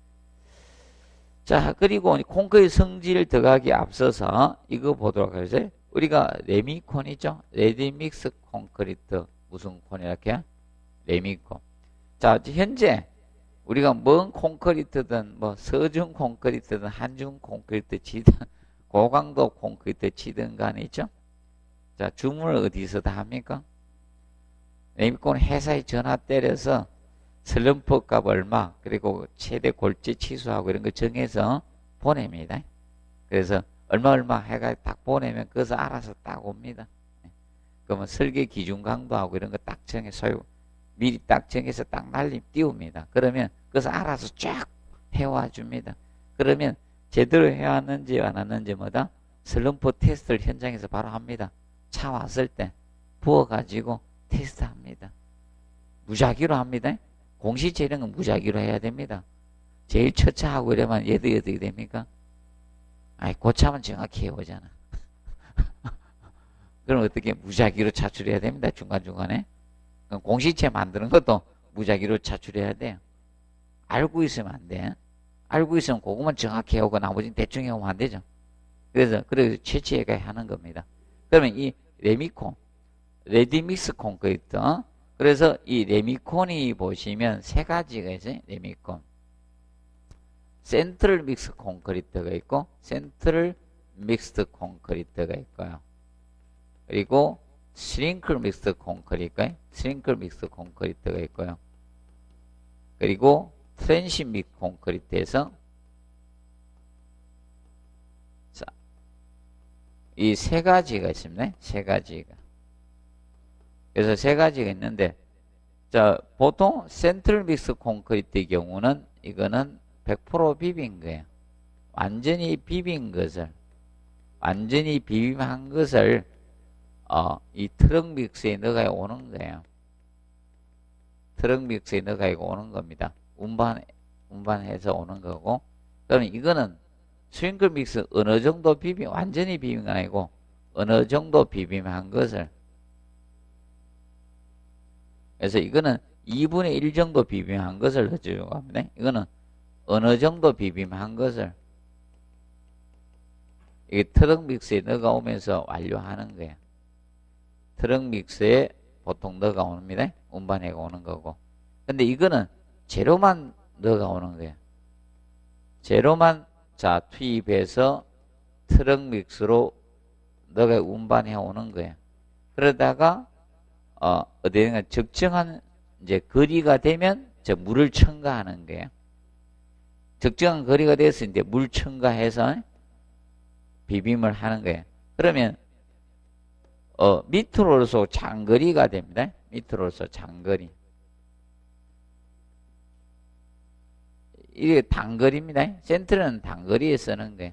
[SPEAKER 1] 자, 그리고 콘크리트 성질 들어가기 앞서서 이거 보도록 하겠어요. 우리가 레미콘이죠? 레디믹스 콘크리트. 무슨 콘이랄게요? 레미콘. 자, 현재 우리가 먼 콘크리트든 뭐 서중 콘크리트든 한중 콘크리트 치든 고강도 콘크리트 치든 간에 있죠? 자, 주문을 어디서 다 합니까? 레미콘 회사에 전화 때려서 슬럼프 값 얼마, 그리고 최대 골재 치수하고 이런 거 정해서 보냅니다. 그래서 얼마 얼마 해가 딱 보내면 그것을 알아서 딱 옵니다. 그러면 설계 기준 강도하고 이런 거 딱 정해 소유 미리 딱 정해서 딱 날림 띄웁니다. 그러면 그것을 알아서 쫙 해와 줍니다. 그러면 제대로 해왔는지 안 왔는지 뭐다? 슬럼프 테스트를 현장에서 바로 합니다. 차 왔을 때 부어가지고 테스트합니다. 무작위로 합니다. 공시체 이런 건 무작위로 해야 됩니다. 제일 처차하고 이러면 얘도 어떻게 됩니까? 아이, 고차면 정확히 해오잖아. 그럼 어떻게 무작위로 차출해야 됩니다. 중간중간에. 그럼 공시체 만드는 것도 무작위로 차출해야 돼요. 알고 있으면 안 돼. 알고 있으면 그것만 정확히 해오고 나머지는 대충 해오면 안 되죠. 그래서, 그래서 채취해가 하는 겁니다. 그러면 이 레미콘, 레디믹스 콘크리트, 그래서 이 레미콘이 보시면 세 가지가 있어요. 레미콘. 센트럴 믹스 콘크리트가 있고, 센트럴 믹스드 콘크리트가 있고요. 그리고 스링클 믹스 콘크리트, 스링클 믹스 콘크리트가 있고요. 그리고 트랜시 믹스 콘크리트에서 자, 이 세 가지가 있습니다. 세 가지가. 그래서 세 가지가 있는데, 자, 보통 센트럴 믹스 콘크리트의 경우는 이거는 백 퍼센트 비빈 거예요. 완전히 비빈 것을, 완전히 비빔한 것을, 어, 이 트럭 믹스에 넣어가 오는 거예요. 트럭 믹스에 넣어가 오는 겁니다. 운반, 운반해서 오는 거고. 그러면 이거는 스윙클 믹스 어느 정도 비빔, 완전히 비빔 건 아니고, 어느 정도 비빔한 것을, 그래서 이거는 이분의 일 정도 비빔한 것을 넣어주려고 합니다. 이거는 어느 정도 비빔한 것을 이게 트럭 믹스에 넣어가 오면서 완료하는 거예요. 트럭 믹스에 보통 넣어가 옵니다. 운반해가 오는 거고. 근데 이거는 재료만 넣어가 오는 거예요. 재료만 자 투입해서 트럭 믹스로 넣어가 운반해 오는 거예요. 그러다가 어, 어디가 적정한 이제 거리가 되면 저 물을 첨가하는 거예요. 적정한 거리가 돼서 이제 물 첨가해서 비빔을 하는 거예요. 그러면 어, 밑으로서 장거리가 됩니다. 밑으로서 장거리. 이게 단거리입니다. 센트는 단거리에 쓰는 거예요.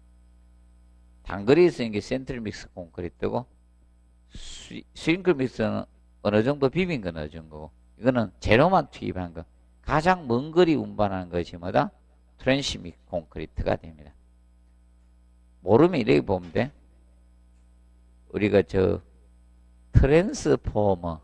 [SPEAKER 1] 단거리에 쓰는 게 센트럴 믹스 콘크리트고, 스윙클 믹스는 어느 정도 비빈 건 어느 정도고, 이거는 재료만 투입한 거. 가장 먼 거리 운반하는 것이 뭐다? 트랜시 믹스 콘크리트가 됩니다. 모르면 이렇게 보면 돼. 우리가 저 트랜스포머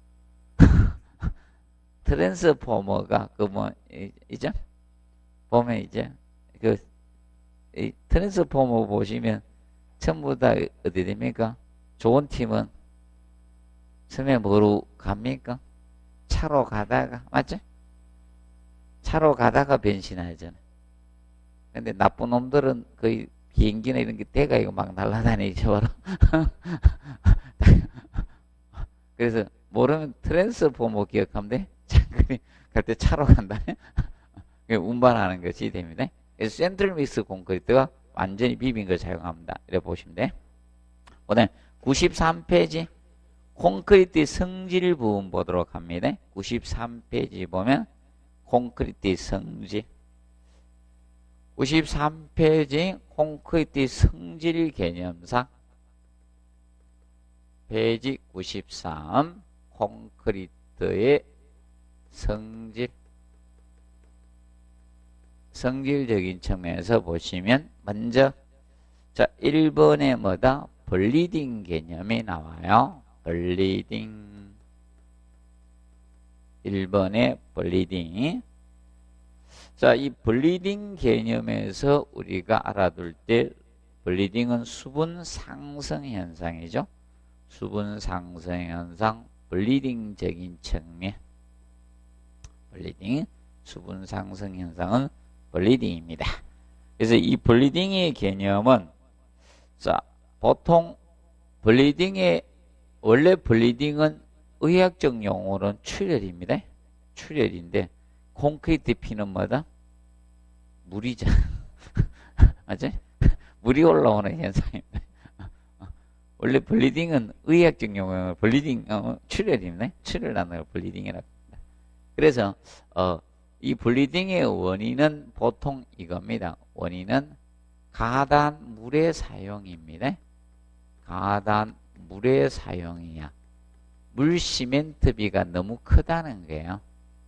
[SPEAKER 1] 트랜스포머가 그 뭐 이제 보면 이제 그 이 트랜스포머 보시면 전부 다 어디 됩니까? 좋은 팀은 처음에 뭐로 갑니까? 차로 가다가 맞죠? 차로 가다가 변신하잖아요. 근데 나쁜 놈들은 거의 비행기나 이런 게 대가 이거 막 날아다니죠. 그래서 모르면 트랜스포머 기억하면 돼. 장거리 갈 때 차로 간다. 운반하는 것이 됩니다. 그래서 센트럴 믹스 콘크리트가 완전히 비빈 걸 사용합니다. 이렇게 보시면 돼. 오늘 구십삼 페이지 콘크리트 성질 부분 보도록 합니다. 구십삼 페이지 보면 콘크리트 성질. 구십삼 페이지 콘크리트 성질 개념상. 페이지 구십삼 콘크리트의 성질 성질적인 측면에서 보시면 먼저 자 일 번에 뭐다? 블리딩 개념이 나와요. 블리딩 일 번에 블리딩 자, 이 블리딩 개념에서 우리가 알아둘 때 블리딩은 수분 상승 현상이죠. 수분 상승 현상, 블리딩적인 측면. 블리딩, 수분 상승 현상은 블리딩입니다. 그래서 이 블리딩의 개념은 자, 보통 블리딩의 원래 블리딩은 의학적 용어로는 출혈입니다. 출혈인데 콘크리트 피는 뭐다? 물이잖아. 맞지? 물이 올라오는 현상입니다. 원래 블리딩은 의학적 용어로 블리딩 어, 출혈입니다. 출혈하는 걸 블리딩이라고 합니다. 그래서 어, 이 블리딩의 원인은 보통 이겁니다. 원인은 가단 물의 사용입니다. 가단 물의 사용이야. 물 시멘트비가 너무 크다는 거예요.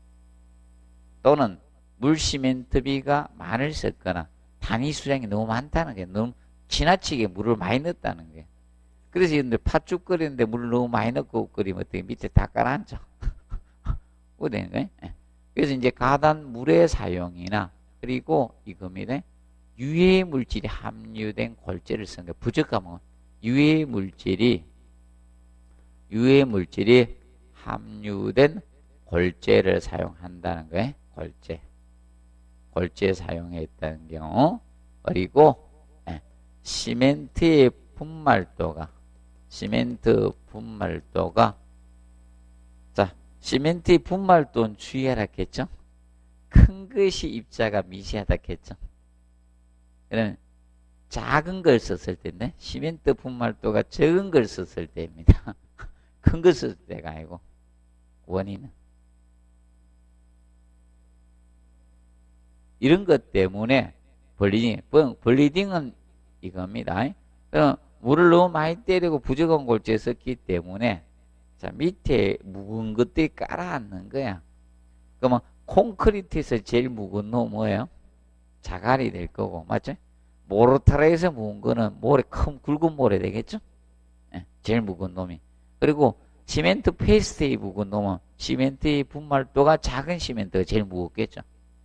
[SPEAKER 1] 또는 물 시멘트비가 많을 썼거나 단위 수량이 너무 많다는 게 너무 지나치게 물을 많이 넣었다는 게. 그래서 여러분들 팥죽 끓이는데 물을 너무 많이 넣고 끓이면 어떻게 밑에 다 깔아앉죠. 그되는 거예요. 그래서 이제 가단 물의 사용이나 그리고 이겁니다. 유해 물질이 함유된 골재를 쓴 거. 부적하면 유해 물질이 유해 물질이 함유된 골재를 사용한다는 거예요. 골재. 골재 사용했다는 경우. 그리고 시멘트의 분말도가 시멘트 분말도가 자 시멘트의 분말도는 주의하라 했죠. 큰 것이 입자가 미세하다 했죠. 그러면 작은 걸 썼을 때인데 시멘트 분말도가 적은 걸 썼을 때입니다. 큰 걸 썼을 때가 아니고 원인은 이런 것 때문에 블리딩, 블리딩은 이겁니다. 물을 너무 많이 때리고 부적은 골재에 썼기 때문에 자 밑에 묵은 것들이 깔아앉는 거야. 그러면 콘크리트에서 제일 묵은 놈 뭐예요? 자갈이 될 거고, 맞죠? 모르타르에서 묵은 거는 모래, 큰 굵은 모래 되겠죠? 네, 제일 묵은 놈이. 그리고 시멘트 페이스트에 묵은 놈은 시멘트의 분말도가 작은 시멘트가 제일 무겁겠죠?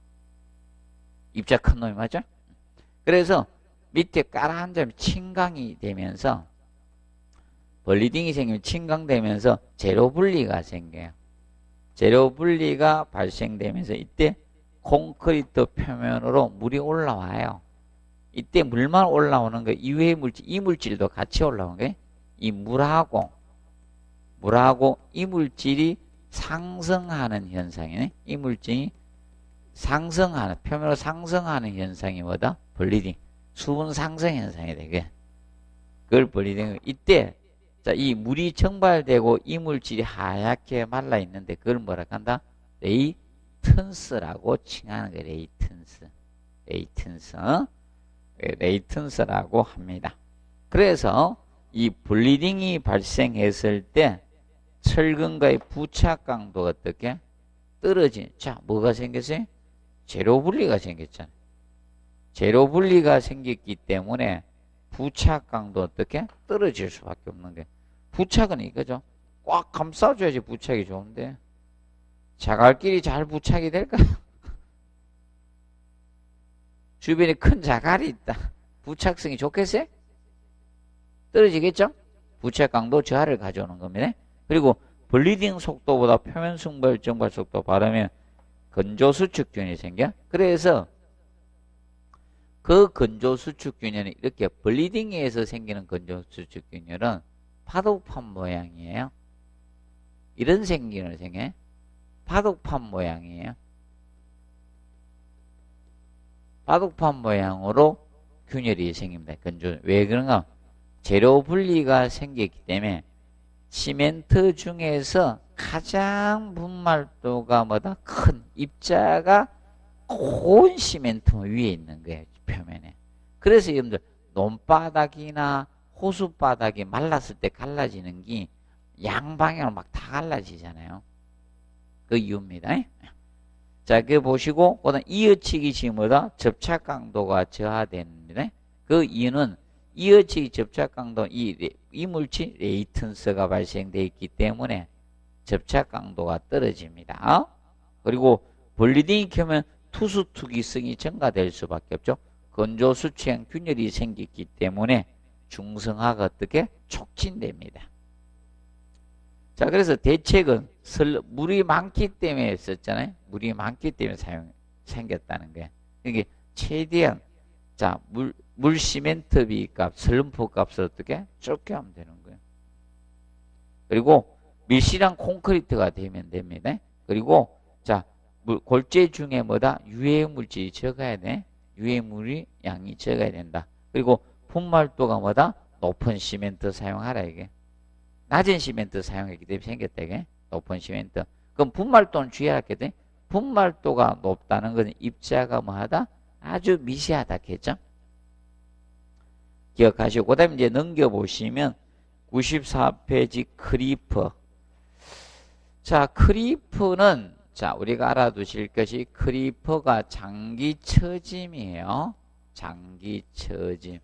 [SPEAKER 1] 입자 큰 놈이 맞죠? 그래서 밑에 깔아앉으면 침강이 되면서 블리딩이 생기면 침강되면서 제로 분리가 생겨요. 제로 분리가 발생되면서 이때 콘크리트 표면으로 물이 올라와요. 이때 물만 올라오는 거 이외의 물질, 이물질도 같이 올라오는 거예요. 이 물하고 물하고 이물질이 상승하는 현상이네. 이물질이 상승하는, 표면으로 상승하는 현상이 뭐다? 블리딩. 수분 상승 현상이 되게. 그걸 블리딩. 이때, 자, 이 물이 증발되고 이물질이 하얗게 말라 있는데 그걸 뭐라 한다? 레이턴스라고 칭하는 거예요. 레이턴스. 레이턴스. 레이턴스라고 합니다. 그래서 이 블리딩이 발생했을 때 철근과의 부착 강도가 어떻게? 떨어진. 자, 뭐가 생겼어요? 제로 분리가 생겼잖아요. 제로 분리가 생겼기 때문에 부착 강도 어떻게? 떨어질 수밖에 없는 게. 부착은 이거죠. 꽉 감싸줘야지 부착이 좋은데. 자갈끼리 잘 부착이 될까요? 주변에 큰 자갈이 있다. 부착성이 좋겠어요? 떨어지겠죠? 부착 강도 저하를 가져오는 겁니다. 그리고 블리딩 속도보다 표면 승발 증발 속도 바르면 건조 수축균이 생겨. 그래서 그 건조 수축균은 이렇게 블리딩에서 생기는 건조 수축균은 파독판 모양이에요. 이런 생기는 생겨요. 파독판 모양이에요. 파독판 모양으로 균열이 생깁니다. 건조. 왜 그런가? 재료 분리가 생겼기 때문에 시멘트 중에서 가장 분말도가 뭐다? 큰 입자가 고운 시멘트 위에 있는 거예요. 표면에. 그래서 여러분들 논바닥이나 호수 바닥이 말랐을 때 갈라지는 게 양방향으로 막 다 갈라지잖아요. 그 이유입니다. 자, 그 보시고, 그 다음 이어치기 시 뭐다? 접착 강도가 저하됩니다. 그 이유는 이어치기 접착 강도, 이, 이 물질 레이턴스가 발생되어 있기 때문에 접착 강도가 떨어집니다. 그리고 볼리딩이 켜면 투수 투기성이 증가될 수밖에 없죠. 건조 수치형 균열이 생기기 때문에 중성화가 어떻게 촉진됩니다. 자, 그래서 대책은 물이 많기 때문에 썼잖아요. 물이 많기 때문에 사용 생겼다는 거예요. 이게 최대한 자, 물, 물 시멘트비 값, 슬럼프 값을 어떻게 적게 하면 되는 거예요. 그리고 밀실한 콘크리트가 되면 됩니다. 그리고 자, 물, 골재 중에 뭐다? 유해 물질이 적어야 돼. 유해 물이 양이 적어야 된다. 그리고 분말도가 뭐다? 높은 시멘트 사용하라 이게. 낮은 시멘트 사용했기 때문에 생겼다 이게. 높은 시멘트. 그럼 분말도는 주의하겠지. 분말도가 높다는 것은 입자가 뭐하다? 아주 미세하다 했죠. 기억하시고 그 다음에 이제 넘겨보시면 구십사 페이지 크리퍼. 자, 크리퍼는 자, 우리가 알아두실 것이 크리퍼가 장기 처짐이에요. 장기 처짐.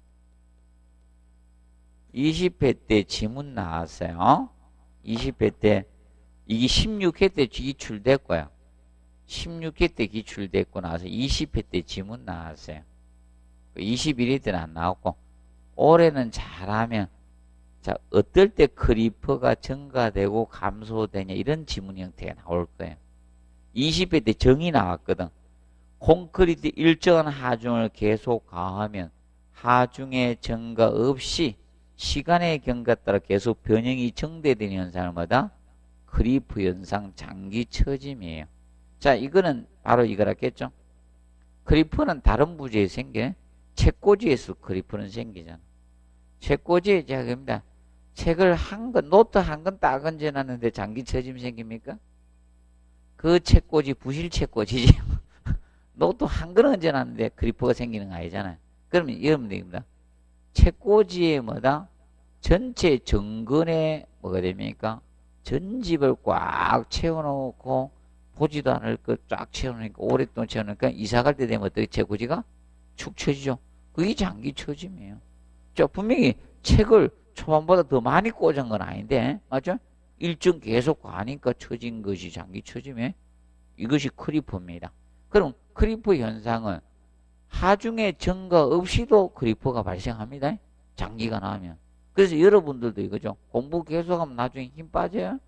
[SPEAKER 1] 이십 회 때 지문 나왔어요. 이십 회 때 이게 십육 회 때 기출됐고요. 십육 회 때 기출됐고 나서 이십 회 때 지문 나왔어요. 이십일 회 때는 안 나왔고 올해는 잘하면 자, 어떨 때 크리퍼가 증가되고 감소되냐 이런 지문 형태가 나올 거예요. 이십 회 때 정의 나왔거든. 콘크리트 일정한 하중을 계속 가하면 하중의 증가 없이 시간의 경과에 따라 계속 변형이 정대되는 현상을 뭐다? 크리프 현상 장기 처짐이에요. 자, 이거는 바로 이거라겠죠. 크리프는 다른 부지에 생겨. 책꽂이에서 크리프는 생기잖아. 책꽂이에 제가 그럽니다. 책을 한 권, 노트 한 권 딱 얹어놨는데 장기 처짐 생깁니까? 그 책꽂이 부실 책꽂이지. 노트 한 권 얹어놨는데 크리프가 생기는 거 아니잖아요. 그러면 여러분 됩니다. 책꽂이에 뭐다? 전체 정근에 뭐가 됩니까? 전집을 꽉 채워놓고 보지도 않을 것 쫙 채워놓으니까 오랫동안 채워놓으니까 이사 갈 때 되면 어떻게 책꽂이가 축 처지죠. 그게 장기 처짐이에요. 저 분명히 책을 초반보다 더 많이 꽂은 건 아닌데 맞죠? 일정 계속 가니까 처진 것이 장기 처짐에 이것이 크리퍼입니다. 그럼 크리퍼 현상은 하중의 증가 없이도 크리퍼가 발생합니다. 장기가 나면. 그래서 여러분들도 이거죠. 공부 계속하면 나중에 힘 빠져요.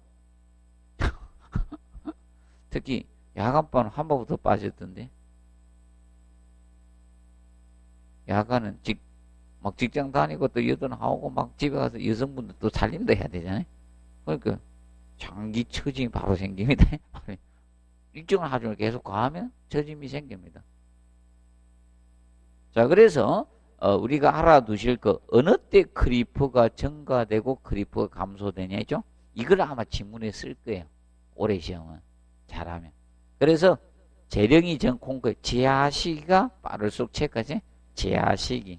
[SPEAKER 1] 특히 야간반은 한 번부터 빠졌던데. 야간은 직, 막 직장 다니고 또 여든하고 막 집에 가서 여성분들 또 살림도 해야 되잖아요. 그러니까 장기 처짐이 바로 생깁니다. 일정한 하중을 계속 가하면 처짐이 생깁니다. 자, 그래서 어, 우리가 알아두실 거 어느 때 크리퍼가 증가되고 크리퍼가 감소되냐죠. 이걸 아마 지문에 쓸 거예요. 올해 시험은 잘하면. 그래서 재령이 전 콩쿠르 제하 시기가 빠를수록 체크하지. 제하 시기.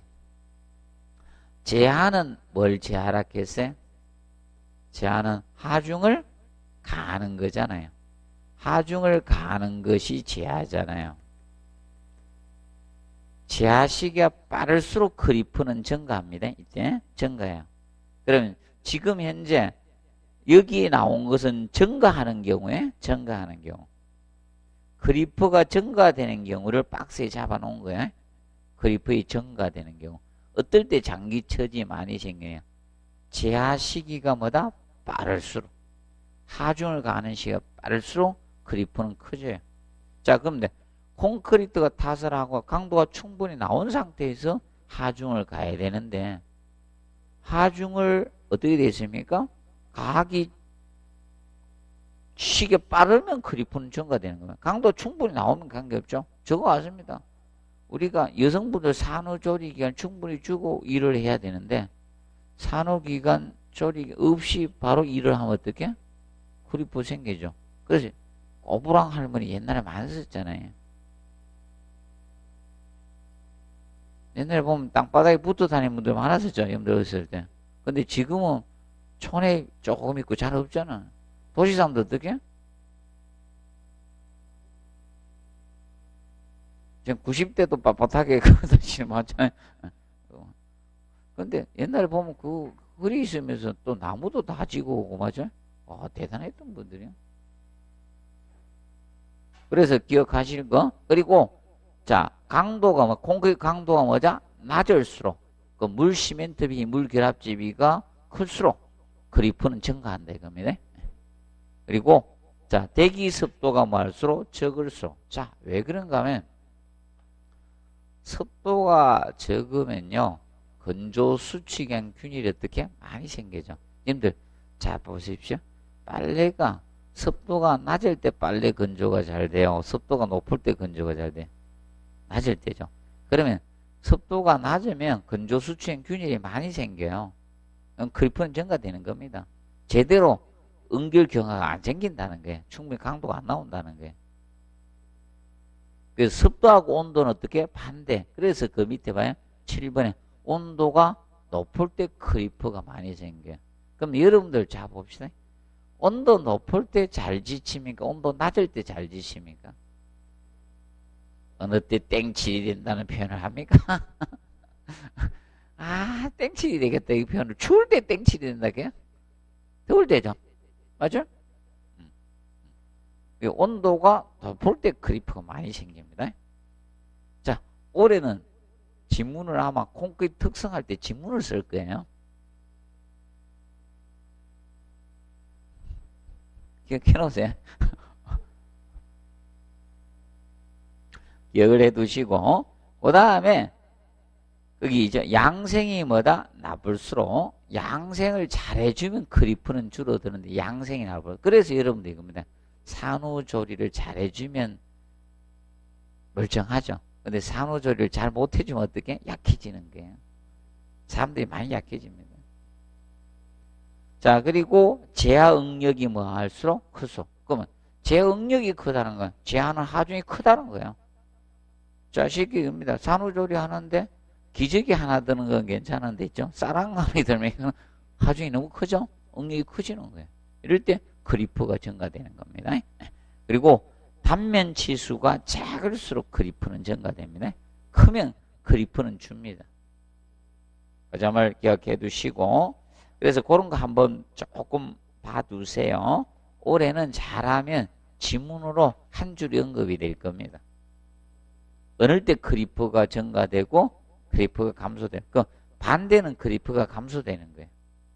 [SPEAKER 1] 제하는 뭘 제하라 했어요? 제하는 하중을 가하는 거잖아요. 하중을 가하는 것이 제하잖아요. 제하 시기가 빠를수록 크리프는 증가합니다. 이때 증가해요. 그러면 지금 현재 여기에 나온 것은 증가하는 경우에 증가하는 경우 크리프가 증가되는 경우를 박스에 잡아 놓은 거예요. 크리프의 증가되는 경우 어떨 때 장기 처짐이 많이 생겨요. 제하 시기가 뭐다? 빠를수록 하중을 가하는 시기가 빠를수록 크리프는 커져요. 자, 그럼 콘크리트가 타설하고 강도가 충분히 나온 상태에서 하중을 가야 되는데 하중을 어떻게 됐습니까? 가하기 시기가 빠르면 크리프는 증가되는 거예요. 강도 충분히 나오면 관계없죠. 저거 맞습니다. 우리가 여성분들 산후조리기간 충분히 주고 일을 해야 되는데 산후기간 조리 없이 바로 일을 하면 어떻게? 크리프 생기죠. 그래서 꼬부랑 할머니 옛날에 많이 썼잖아요. 옛날에 보면 땅바닥에 붙어 다니는 분들 많았었죠. 여러분들 어렸을 때. 근데 지금은 촌에 조금 있고 잘 없잖아. 도시 사람들 어떻게? 지금 구십 대도 빳빳하게 그러시는 맞잖아요. 근데 옛날에 보면 그 흙이 있으면서 또 나무도 다 지고 오고 맞아요. 와, 대단했던 분들이야. 그래서 기억하시는 거. 그리고 자, 강도가 뭐 콘크리트 강도가 뭐죠? 낮을수록 그 물 시멘트 비비, 물 결합지 비가 클수록 그리프는 증가한다 이겁니다. 그리고 자, 대기 습도가 많을수록 적을수록. 자, 왜 그런가 하면 습도가 적으면요 건조 수치경 균일이 어떻게 많이 생겨져. 님들 자 보십시오. 빨래가 습도가 낮을 때 빨래 건조가 잘 돼요. 습도가 높을 때 건조가 잘 돼. 낮을 때죠. 그러면 습도가 낮으면 건조 수치경 균일이 많이 생겨요. 그리프는 증가되는 겁니다. 제대로 응결 경화가 안 생긴다는 거예요. 충분히 강도가 안 나온다는 거예요. 그래서 습도하고 온도는 어떻게? 반대. 그래서 그 밑에 봐요. 칠 번에 온도가 높을 때 크리프가 많이 생겨요. 그럼 여러분들 자 봅시다. 온도 높을 때 잘 지칩니까? 온도 낮을 때 잘 지칩니까? 어느 때 땡칠이 된다는 표현을 합니까? 아, 땡칠이 되겠다. 이 표현을. 추울 때 땡칠이 된다고요? 더울 때죠. 맞죠? 온도가 높을 때 크리프가 많이 생깁니다. 자, 올해는 지문을 아마 콘크리트 특성할 때 지문을 쓸 거예요. 기억해 놓으세요. 기억을 해 두시고, 그 다음에, 여기 이제 양생이 뭐다? 나쁠수록, 양생을 잘해주면 크리프는 줄어드는데, 양생이 나쁠. 그래서 여러분들 이겁니다. 산후조리를 잘해주면 멀쩡하죠. 근데 산후조리를 잘 못해주면 어떻게? 약해지는 거예요. 사람들이 많이 약해집니다. 자, 그리고 제하 응력이 뭐 할수록 크소. 그러면 제하 응력이 크다는 건 제하는 하중이 크다는 거예요. 자, 쉽게 봅니다. 산후조리 하는데 기저귀 하나 드는 건 괜찮은데 있죠. 쌀랑감이 들면 하중이 너무 크죠. 응력이 커지는 거예요. 이럴 때 크리프가 증가되는 겁니다. 그리고 단면 치수가 작을수록 크리프는 증가됩니다. 크면 크리프는 줍니다. 그 점을 기억해 두시고, 그래서 그런 거 한번 조금 봐두세요. 올해는 잘하면 지문으로 한 줄이 언급이 될 겁니다. 어느 때 크리프가 증가되고 크리프가 감소되고, 그 반대는 크리프가 감소되는 거예요.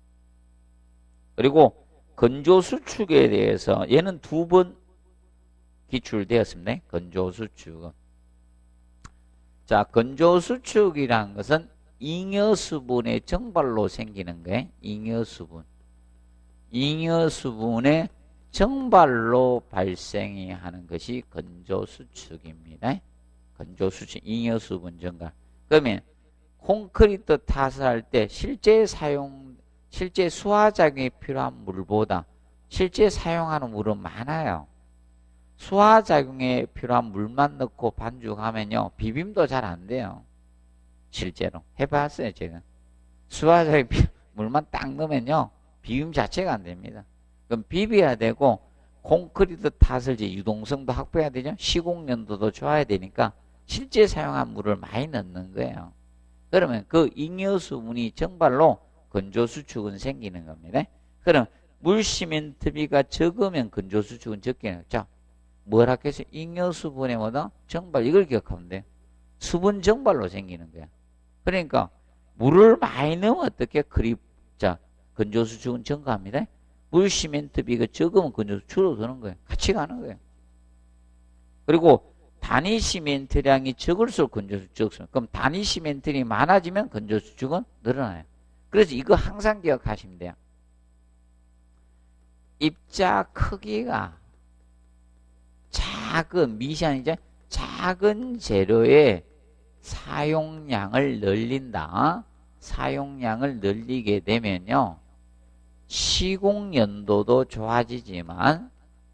[SPEAKER 1] 그리고 건조수축에 대해서 얘는 두 번 기출되었습니다. 건조수축은. 자, 건조수축이라는 것은 잉여수분의 정발로 생기는 거예요. 잉여수분. 잉여수분의 정발로 발생이 하는 것이 건조수축입니다. 건조수축, 잉여수분 증가. 그러면 콘크리트 타설할 때 실제 사용, 실제 수화작용이 필요한 물보다 실제 사용하는 물은 많아요. 수화작용에 필요한 물만 넣고 반죽하면요, 비빔도 잘 안 돼요. 실제로. 해봤어요, 제가. 수화작용 물만 딱 넣으면요, 비빔 자체가 안 됩니다. 그럼 비벼야 되고, 콘크리트 타설지 유동성도 확보해야 되죠. 시공 연도도 좋아야 되니까 실제 사용한 물을 많이 넣는 거예요. 그러면 그 잉여수분이 정발로 건조수축은 생기는 겁니다. 그럼 물시멘트비가 적으면 건조수축은 적게. 자, 뭐라 해서 잉여수분의 뭐다? 정발. 이걸 기억하면 돼요. 수분 정발로 생기는 거야. 그러니까 물을 많이 넣으면 어떻게 그립, 자, 건조수축은 증가합니다. 물시멘트비가 적으면 건조수축 줄어드는 거예요. 같이 가는 거예요. 그리고 단위 시멘트량이 적을수록 건조수축 적습니다. 그럼 단위 시멘트량이 많아지면 건조수축은 늘어나요. 그래서 이거 항상 기억하시면 돼요. 입자 크기가 작은, 미시한이죠. 작은 재료의 사용량을 늘린다. 사용량을 늘리게 되면요, 시공연도도 좋아지지만,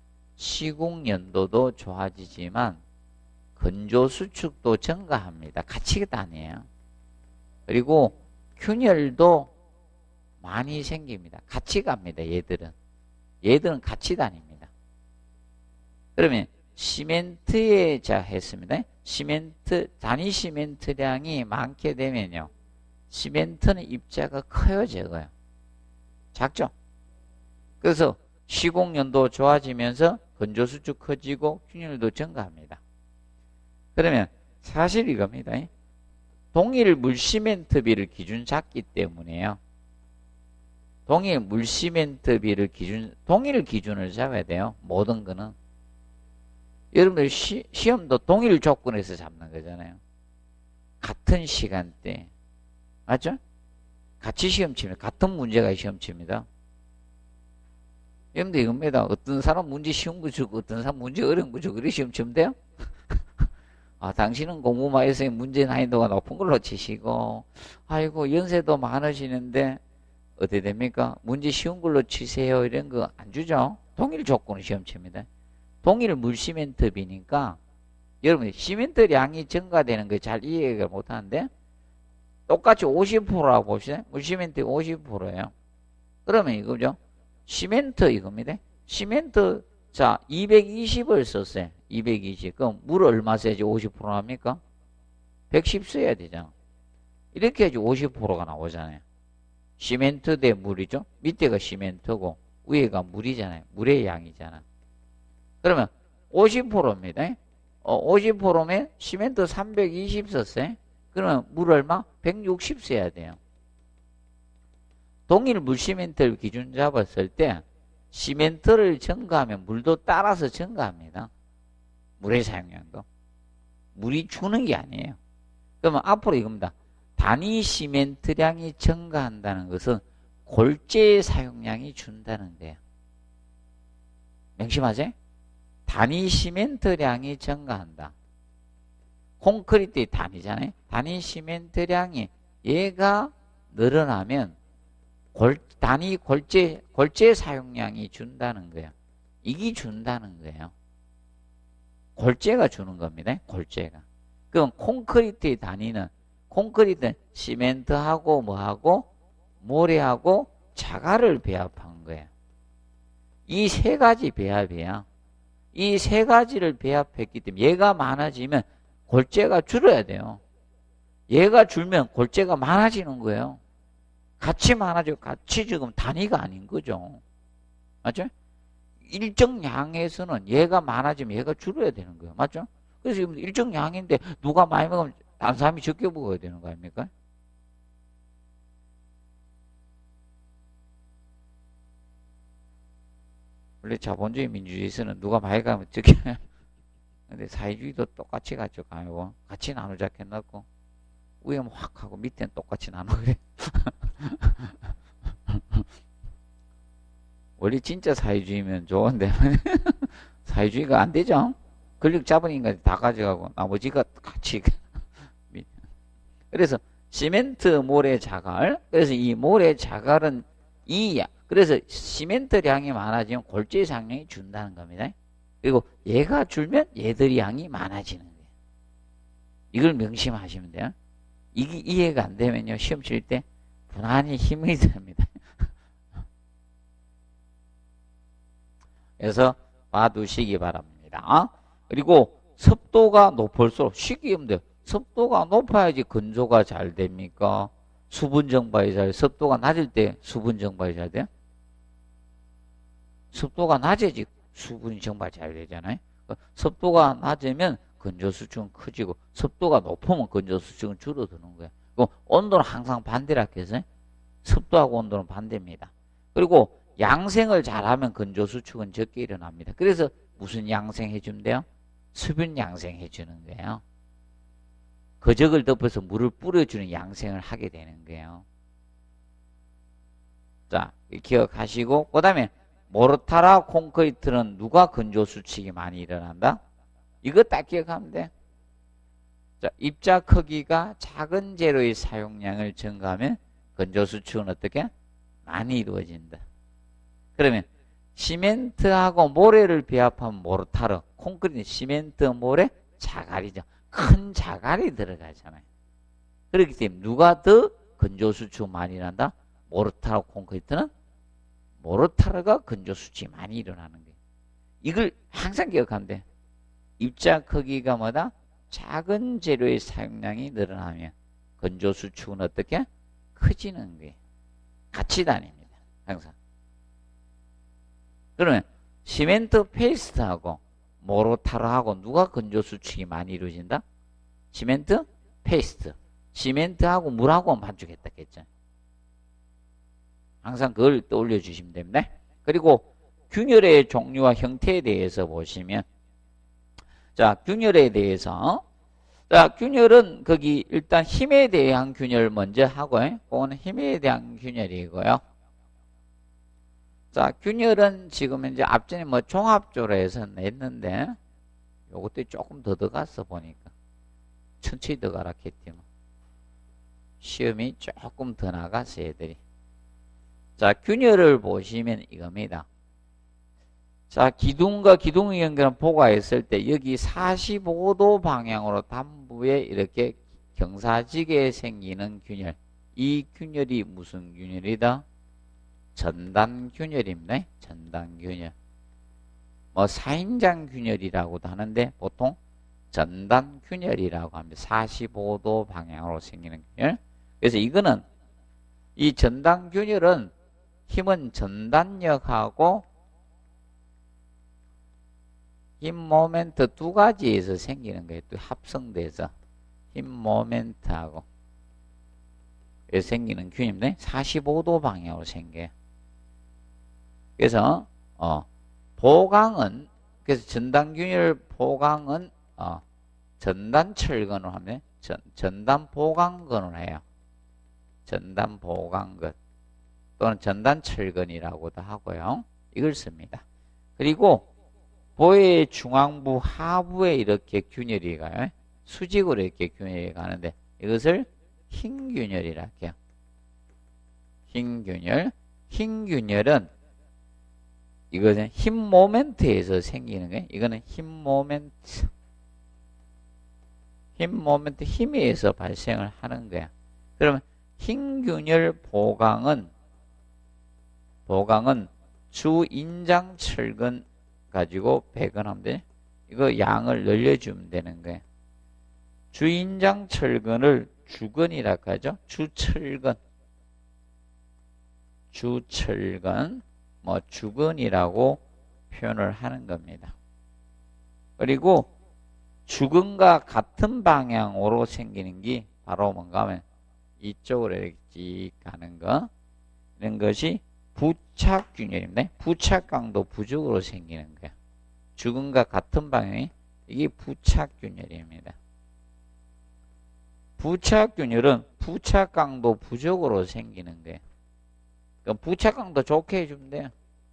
[SPEAKER 1] 시공연도도 좋아지지만, 건조수축도 증가합니다. 같이 다녀요. 그리고 균열도 많이 생깁니다. 같이 갑니다. 얘들은. 얘들은 같이 다닙니다. 그러면 시멘트에 자 했습니다. 시멘트 단위 시멘트량이 많게 되면요. 시멘트는 입자가 커요, 적어요? 작죠? 그래서 시공연도 좋아지면서 건조수축 커지고 균열도 증가합니다. 그러면 사실 이겁니다. 동일 물시멘트비를 기준 잡기 때문에요. 동일 물시멘트비를 기준, 동일 기준을 잡아야 돼요. 모든 거는. 여러분들 시, 시험도 동일 조건에서 잡는 거잖아요. 같은 시간대. 맞죠? 같이 시험 칩니다. 같은 문제가 시험 칩니다. 여러분들 이겁니다. 어떤 사람 문제 쉬운 거 주고 어떤 사람 문제 어려운 거 주고 그렇게 시험 치면 돼요? 아, 당신은 공부만 해서 문제 난이도가 높은 걸로 치시고, 아이고, 연세도 많으시는데, 어떻게 됩니까? 문제 쉬운 걸로 치세요. 이런 거 안 주죠? 동일 조건을 시험 칩니다. 동일 물시멘트비니까, 여러분, 시멘트량이 증가되는 거 잘 이해가 못 하는데, 똑같이 오십 퍼센트라고 봅시다. 물시멘트 오십 퍼센트예요. 그러면 이거죠? 시멘트 이겁니다. 시멘트, 자, 이백이십을 썼어요. 이백이십. 그럼 물 얼마 써야지 오십 퍼센트 합니까? 백십 써야 되잖아. 이렇게 해야지 오십 퍼센트가 나오잖아요. 시멘트 대 물이죠. 밑에가 시멘트고 위에가 물이잖아요. 물의 양이잖아. 그러면 오십 퍼센트입니다. 어, 오십 퍼센트면 시멘트 삼백이십 썼어요. 그러면 물 얼마? 백육십 써야 돼요. 동일 물시멘트를 기준 잡았을 때 시멘트를 증가하면 물도 따라서 증가합니다. 물의 사용량도. 물이 주는 게 아니에요. 그러면 앞으로 이겁니다. 단위 시멘트량이 증가한다는 것은 골재의 사용량이 준다는 거예요. 명심하세요? 단위 시멘트량이 증가한다. 콘크리트의 단위잖아요. 단위 시멘트량이 얘가 늘어나면 골, 단위 골재, 골재 사용량이 준다는 거예요. 이게 준다는 거예요. 골재가 주는 겁니다. 골재가. 그럼 콘크리트의 단위는 콘크리트는 시멘트하고 뭐하고 모래하고 자갈을 배합한 거예요. 이 세 가지 배합이야. 이 세 가지를 배합했기 때문에 얘가 많아지면 골재가 줄어야 돼요. 얘가 줄면 골재가 많아지는 거예요. 같이 많아지고 같이 지금 단위가 아닌 거죠. 맞죠? 일정 양에서는 얘가 많아지면 얘가 줄어야 되는 거예요. 맞죠? 그래서 지금 일정 양인데 누가 많이 먹으면 다른 사람이 적게 먹어야 되는 거 아닙니까? 원래 자본주의 민주주의에서는 누가 많이 가면 적게 근데 사회주의도 똑같이 가죠. 가고 같이 나누자 해놓고 위에 확 하고 밑에는 똑같이 나누고 그래. 원래 진짜 사회주의면 좋은데 사회주의가 안 되죠. 권력 잡은 인간이 다 가져가고 나머지가 같이. 그래서 시멘트 모래 자갈. 그래서 이 모래 자갈은 이 그래서 시멘트량이 많아지면 골재 상량이 준다는 겁니다. 그리고 얘가 줄면 얘들이 양이 많아지는 거예요. 이걸 명심하시면 돼요. 이게 이해가 안 되면요 시험 칠 때 무난히 힘이 듭니다. 그래서 봐두시기 바랍니다. 그리고 습도가 높을수록 쉽게 하면 돼요. 습도가 높아야지 건조가 잘 됩니까? 수분 증발이 잘, 습도가 낮을 때 수분 증발이 잘 돼요? 습도가 낮아야지 수분 증발이 잘 되잖아요. 습도가 낮으면 건조수축은 커지고 습도가 높으면 건조수축은 줄어드는 거예요. 온도는 항상 반대라 해서 습도하고 온도는 반대입니다. 그리고 양생을 잘하면 건조수축은 적게 일어납니다. 그래서 무슨 양생 해주면 돼요? 수분 양생 해주는 거예요. 거적을 덮어서 물을 뿌려주는 양생을 하게 되는 거예요. 자, 기억하시고 그 다음에 모르타라 콘크리트는 누가 건조수축이 많이 일어난다? 이거 딱 기억하면 돼. 자, 입자 크기가 작은 재료의 사용량을 증가하면 건조수축은 어떻게? 많이 이루어진다. 그러면 시멘트하고 모래를 배합한 모르타르, 콘크리트, 시멘트, 모래, 자갈이죠. 큰 자갈이 들어가잖아요. 그렇기 때문에 누가 더 건조수축 많이 난다? 모르타르 콘크리트는 모르타르가 건조 수축이 많이 일어나는 거예요. 이걸 항상 기억하면 돼. 입자 크기가 뭐다? 작은 재료의 사용량이 늘어나면 건조 수축은 어떻게? 커지는 거예요. 같이 다닙니다. 항상. 그러면 시멘트 페이스트하고 모르타르하고 누가 건조 수축이 많이 이루어진다? 시멘트 페이스트. 시멘트하고 물하고 반죽했다 했죠. 항상 그걸 떠올려 주시면 됩니다. 그리고 균열의 종류와 형태에 대해서 보시면, 자, 균열에 대해서, 자, 균열은 거기 일단 힘에 대한 균열 먼저 하고요. 그거는 힘에 대한 균열이고요. 자, 균열은 지금 이제 앞전에 뭐 종합조로 해서 냈는데, 요것도 조금 더 들어갔어 보니까. 천천히 더 가라 했더니 시험이 조금 더 나갔어 애들이. 자, 균열을 보시면 이겁니다. 자, 기둥과 기둥의 연결은 보가했을 때 여기 사십오 도 방향으로 단부에 이렇게 경사지게 생기는 균열. 이 균열이 무슨 균열이다? 전단균열입니다. 전단균열. 뭐 사인장 균열이라고도 하는데 보통 전단균열이라고 합니다. 사십오 도 방향으로 생기는 균열. 그래서 이거는 이 전단균열은 힘은 전단력하고 힘 모멘트 두 가지에서 생기는 거예요. 또 합성돼서 힘 모멘트하고 생기는 균열인데 사십오 도 방향으로 생겨요. 그래서 어, 보강은 그래서 전단균열 보강은 어, 전단철근으로 하면 전, 전단보강근으로 해요. 전단보강근 또는 전단철근이라고도 하고요. 이걸 씁니다. 그리고 보의 중앙부 하부에 이렇게 균열이 가요. 수직으로 이렇게 균열이 가는데 이것을 흰균열이라 할게요. 흰균열. 흰균열은 이것은 힘 모멘트에서 생기는 거예요. 이거는 힘 모멘트. 힘 모멘트 힘에 의해서 발생을 하는 거야. 그러면 흰균열 보강은 보강은 주인장철근 가지고 배근하면 돼. 이거 양을 늘려주면 되는 거예요. 주인장철근을 주근이라 하죠. 주철근. 주철근. 뭐 주근이라고 표현을 하는 겁니다. 그리고 주근과 같은 방향으로 생기는 게 바로 뭔가 하면 이쪽으로 이렇게 쭉 가는 거. 이런 것이 부착균열입니다. 부착 강도 부족으로 생기는 거예요. 주근과 같은 방향이 이게 부착균열입니다. 부착균열은 부착 강도 부족으로 생기는 거예요. 그럼 부착 강도 좋게 해주면 돼요.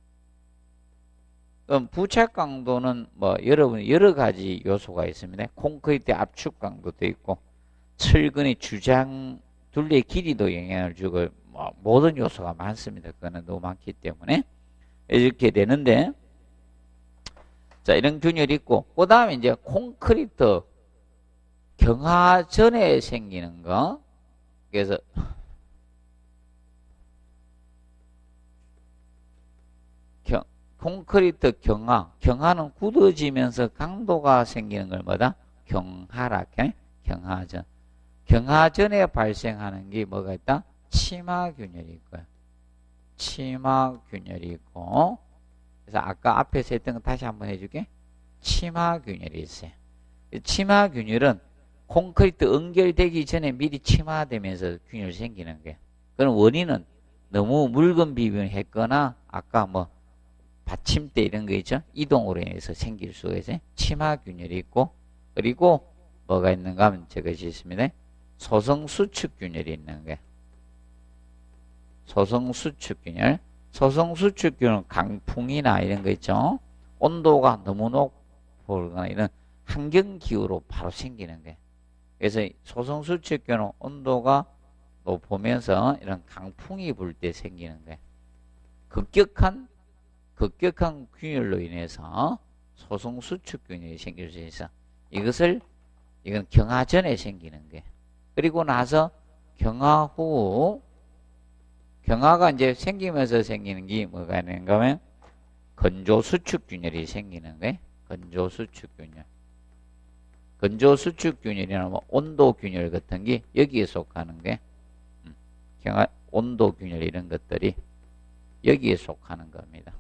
[SPEAKER 1] 그럼 부착 강도는 뭐 여러분 여러 가지 요소가 있습니다. 콘크리트 압축 강도도 있고 철근의 주장 둘레의 길이도 영향을 주고 뭐 모든 요소가 많습니다. 그거는 너무 많기 때문에 이렇게 되는데 자 이런 균열이 있고 그 다음에 이제 콘크리트 경화 전에 생기는 거 그래서 경, 콘크리트 경화 경화는 굳어지면서 강도가 생기는 걸 뭐다? 경하라 경하전 경하전에 발생하는 게 뭐가 있다? 치마균열이 있고요. 치마균열이 있고 그래서 아까 앞에서 했던 거 다시 한번 해줄게. 치마균열이 있어요. 치마균열은 콘크리트 연결되기 전에 미리 치마되면서 균열이 생기는 거예요. 그런 원인은 너무 묽은 비빔을 했거나 아까 뭐 받침대 이런 거 있죠? 이동으로 인해서 생길 수가 있어요. 치마균열이 있고 그리고 뭐가 있는가 하면 저것이 있습니다. 소성수축균열이 있는 거예요. 소성수축균열. 소성수축균은 강풍이나 이런 거 있죠? 온도가 너무 높거나 이런 환경기후로 바로 생기는 거예요. 그래서 소성수축균은 온도가 높으면서 이런 강풍이 불 때 생기는 거예요. 급격한, 급격한 균열로 인해서 소성수축균열이 생길 수 있어. 이것을, 이건 경화 전에 생기는 거예요. 그리고 나서 경화 후 경화가 이제 생기면서 생기는 게 뭐가 있는가 하면 건조 수축 균열이 생기는 거예요. 건조 수축 균열. 건조 수축 균열이나 뭐 온도 균열 같은 게 여기에 속하는 게 음, 경화 온도 균열 이런 것들이 여기에 속하는 겁니다.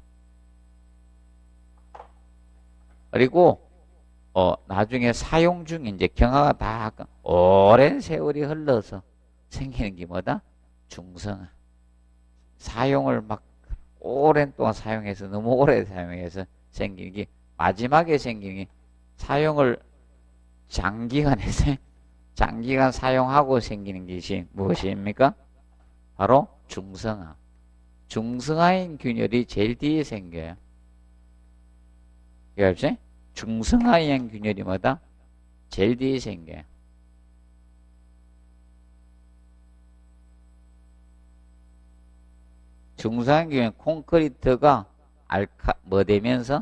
[SPEAKER 1] 그리고 어 나중에 사용 중에 이제 경화가 다 오랜 세월이 흘러서 생기는 게 뭐다? 중성화. 사용을 막 오랜 동안 사용해서 너무 오래 사용해서 생기는 게 마지막에 생기는 게 사용을 장기간 해서 장기간 사용하고 생기는 것이 무엇입니까? 바로 중성화. 중성화인 균열이 제일 뒤에 생겨요. 그렇지? 중성화인 균열이 뭐다? 제일 뒤에 생겨요. 중성화인 균열 콘크리트가 알카 뭐 되면서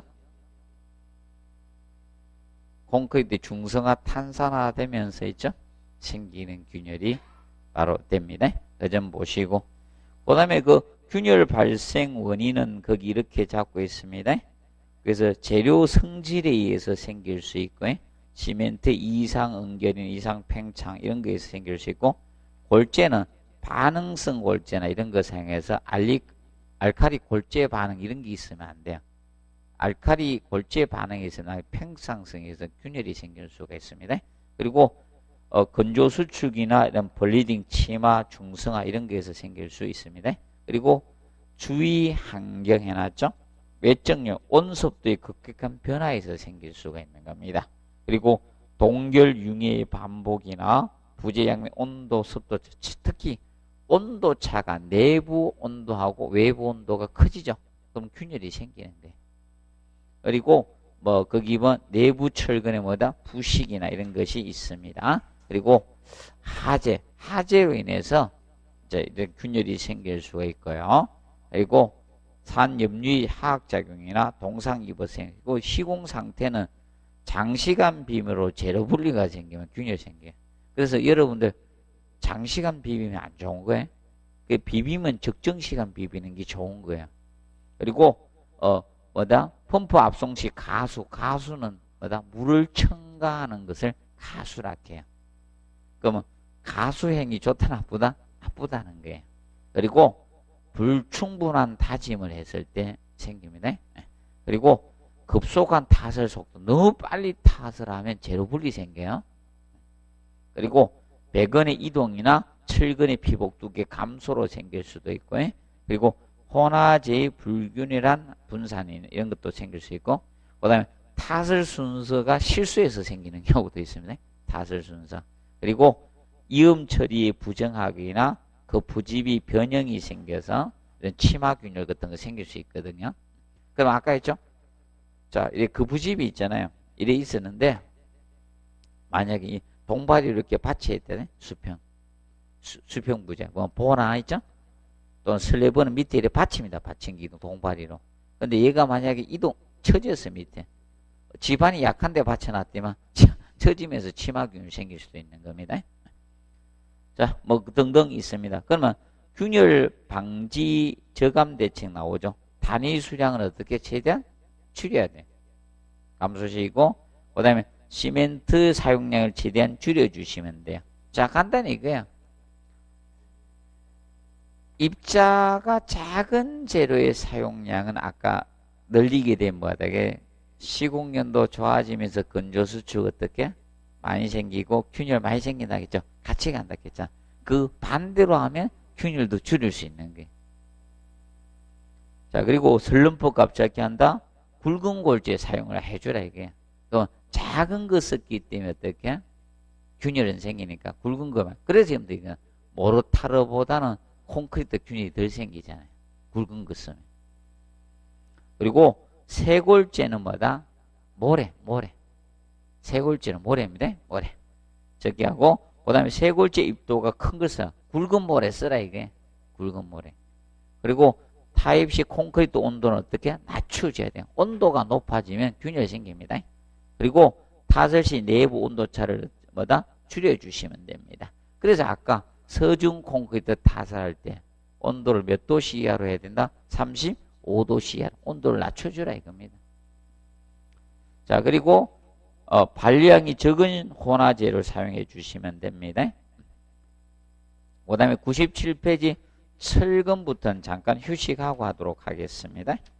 [SPEAKER 1] 콘크리트 중성화 탄산화 되면서 있죠? 생기는 균열이 바로 됩니다. 그 점 보시고 그 다음에 그 균열 발생 원인은 거기 이렇게 잡고 있습니다. 그래서 재료 성질에 의해서 생길 수 있고 시멘트 이상 응결인 이상 팽창 이런 거에서 생길 수 있고 골재는 반응성 골재나 이런 거 사용해서 알리, 알카리 골재 반응 이런 게 있으면 안 돼요. 알카리 골재 반응에 있으면 팽창성에서 균열이 생길 수가 있습니다. 그리고 어, 건조 수축이나 이런 블리딩, 치마, 중성화 이런 거에서 생길 수 있습니다. 그리고 주위 환경 해놨죠. 외적력, 온습도의 급격한 변화에서 생길 수가 있는 겁니다. 그리고 동결 융의 반복이나 부재양면 온도, 습도, 특히 온도 차가 내부 온도하고 외부 온도가 커지죠. 그럼 균열이 생기는 거예요. 그리고 뭐 거기 뭐 내부 철근에 뭐다 부식이나 이런 것이 있습니다. 그리고 하재, 하재로 인해서 이제 이런 균열이 생길 수가 있고요. 그리고 산염류의 화학작용이나 동상이버생, 그리고 시공 상태는 장시간 비빔으로 재료 분리가 생기면 균열이 생겨요. 그래서 여러분들 장시간 비비면 안 좋은 거예요. 그 비비면 적정 시간 비비는 게 좋은 거예요. 그리고 어 뭐다 펌프 압송 시 가수, 가수는 뭐다 물을 첨가하는 것을 가수라 해요. 그러면 가수행위 좋다 나쁘다? 나쁘다는 거예요. 그리고 불충분한 다짐을 했을 때 생깁니다. 그리고 급속한 타설 속도, 너무 빨리 타설을 하면 재료 분리 생겨요. 그리고 배건의 이동이나 철근의 피복 두께 감소로 생길 수도 있고, 그리고 혼화제의 불균일한 분산이 이런 것도 생길 수 있고, 그 다음에 타설 순서가 실수해서 생기는 경우도 있습니다. 타설 순서. 그리고 이음 처리의 부정하기나 그 부집이 변형이 생겨서 이런 치마균열 같은 거 생길 수 있거든요. 그럼 아까 했죠? 자, 이래 그 부집이 있잖아요. 이래 있었는데 만약에 이 동발이 이렇게 받쳐 있다네. 수평. 수, 수평 부재. 뭐 보나 있죠? 또는 슬래브는 밑에 이렇게 받칩니다. 받침기도 동발이로. 근데 얘가 만약에 이동 처졌어 밑에. 집안이 약한데 받쳐놨더만 처지면서 치마균이 생길 수도 있는 겁니다. 자, 뭐 등등 있습니다. 그러면 균열 방지 저감 대책 나오죠. 단위 수량을 어떻게 최대한 줄여야 돼. 감소시키고, 그 다음에 시멘트 사용량을 최대한 줄여주시면 돼요. 자, 간단히 이거야. 입자가 작은 재료의 사용량은 아까 늘리게 되면 뭐하다게 시공연도 좋아지면서 건조수축 어떻게 많이 생기고 균열 많이 생긴다겠죠. 같이 간다겠죠. 그 반대로 하면 균열도 줄일 수 있는 거예요. 자, 그리고 슬럼프 값잡기 한다. 굵은 골재 사용을 해주라 이게. 또 작은 거 썼기 때문에 어떻게 균열은 생기니까 굵은 거만. 그래서 지금 이거 모르타르보다는 콘크리트 균열이 덜 생기잖아요. 굵은 거 쓰면. 그리고 쇄골재는 뭐다? 모래, 모래. 쇄골재는 모래입니다. 모래. 저기 하고, 그 다음에 쇄골재 입도가 큰 거 써. 굵은 모래 쓰라, 이게. 굵은 모래. 그리고 타입식 콘크리트 온도는 어떻게? 낮춰줘야 돼요. 온도가 높아지면 균열이 생깁니다. 그리고 타설 시 내부 온도차를 뭐다? 줄여주시면 됩니다. 그래서 아까 서중 콘크리트 타설할 때 온도를 몇 도씨 이하로 해야 된다? 삼십오 도씨 이하로 온도를 낮춰주라 이겁니다. 자, 그리고 어, 발량이 적은 혼화제를 사용해 주시면 됩니다. 그 다음에 구십칠 페이지 철근부터는 잠깐 휴식하고 하도록 하겠습니다.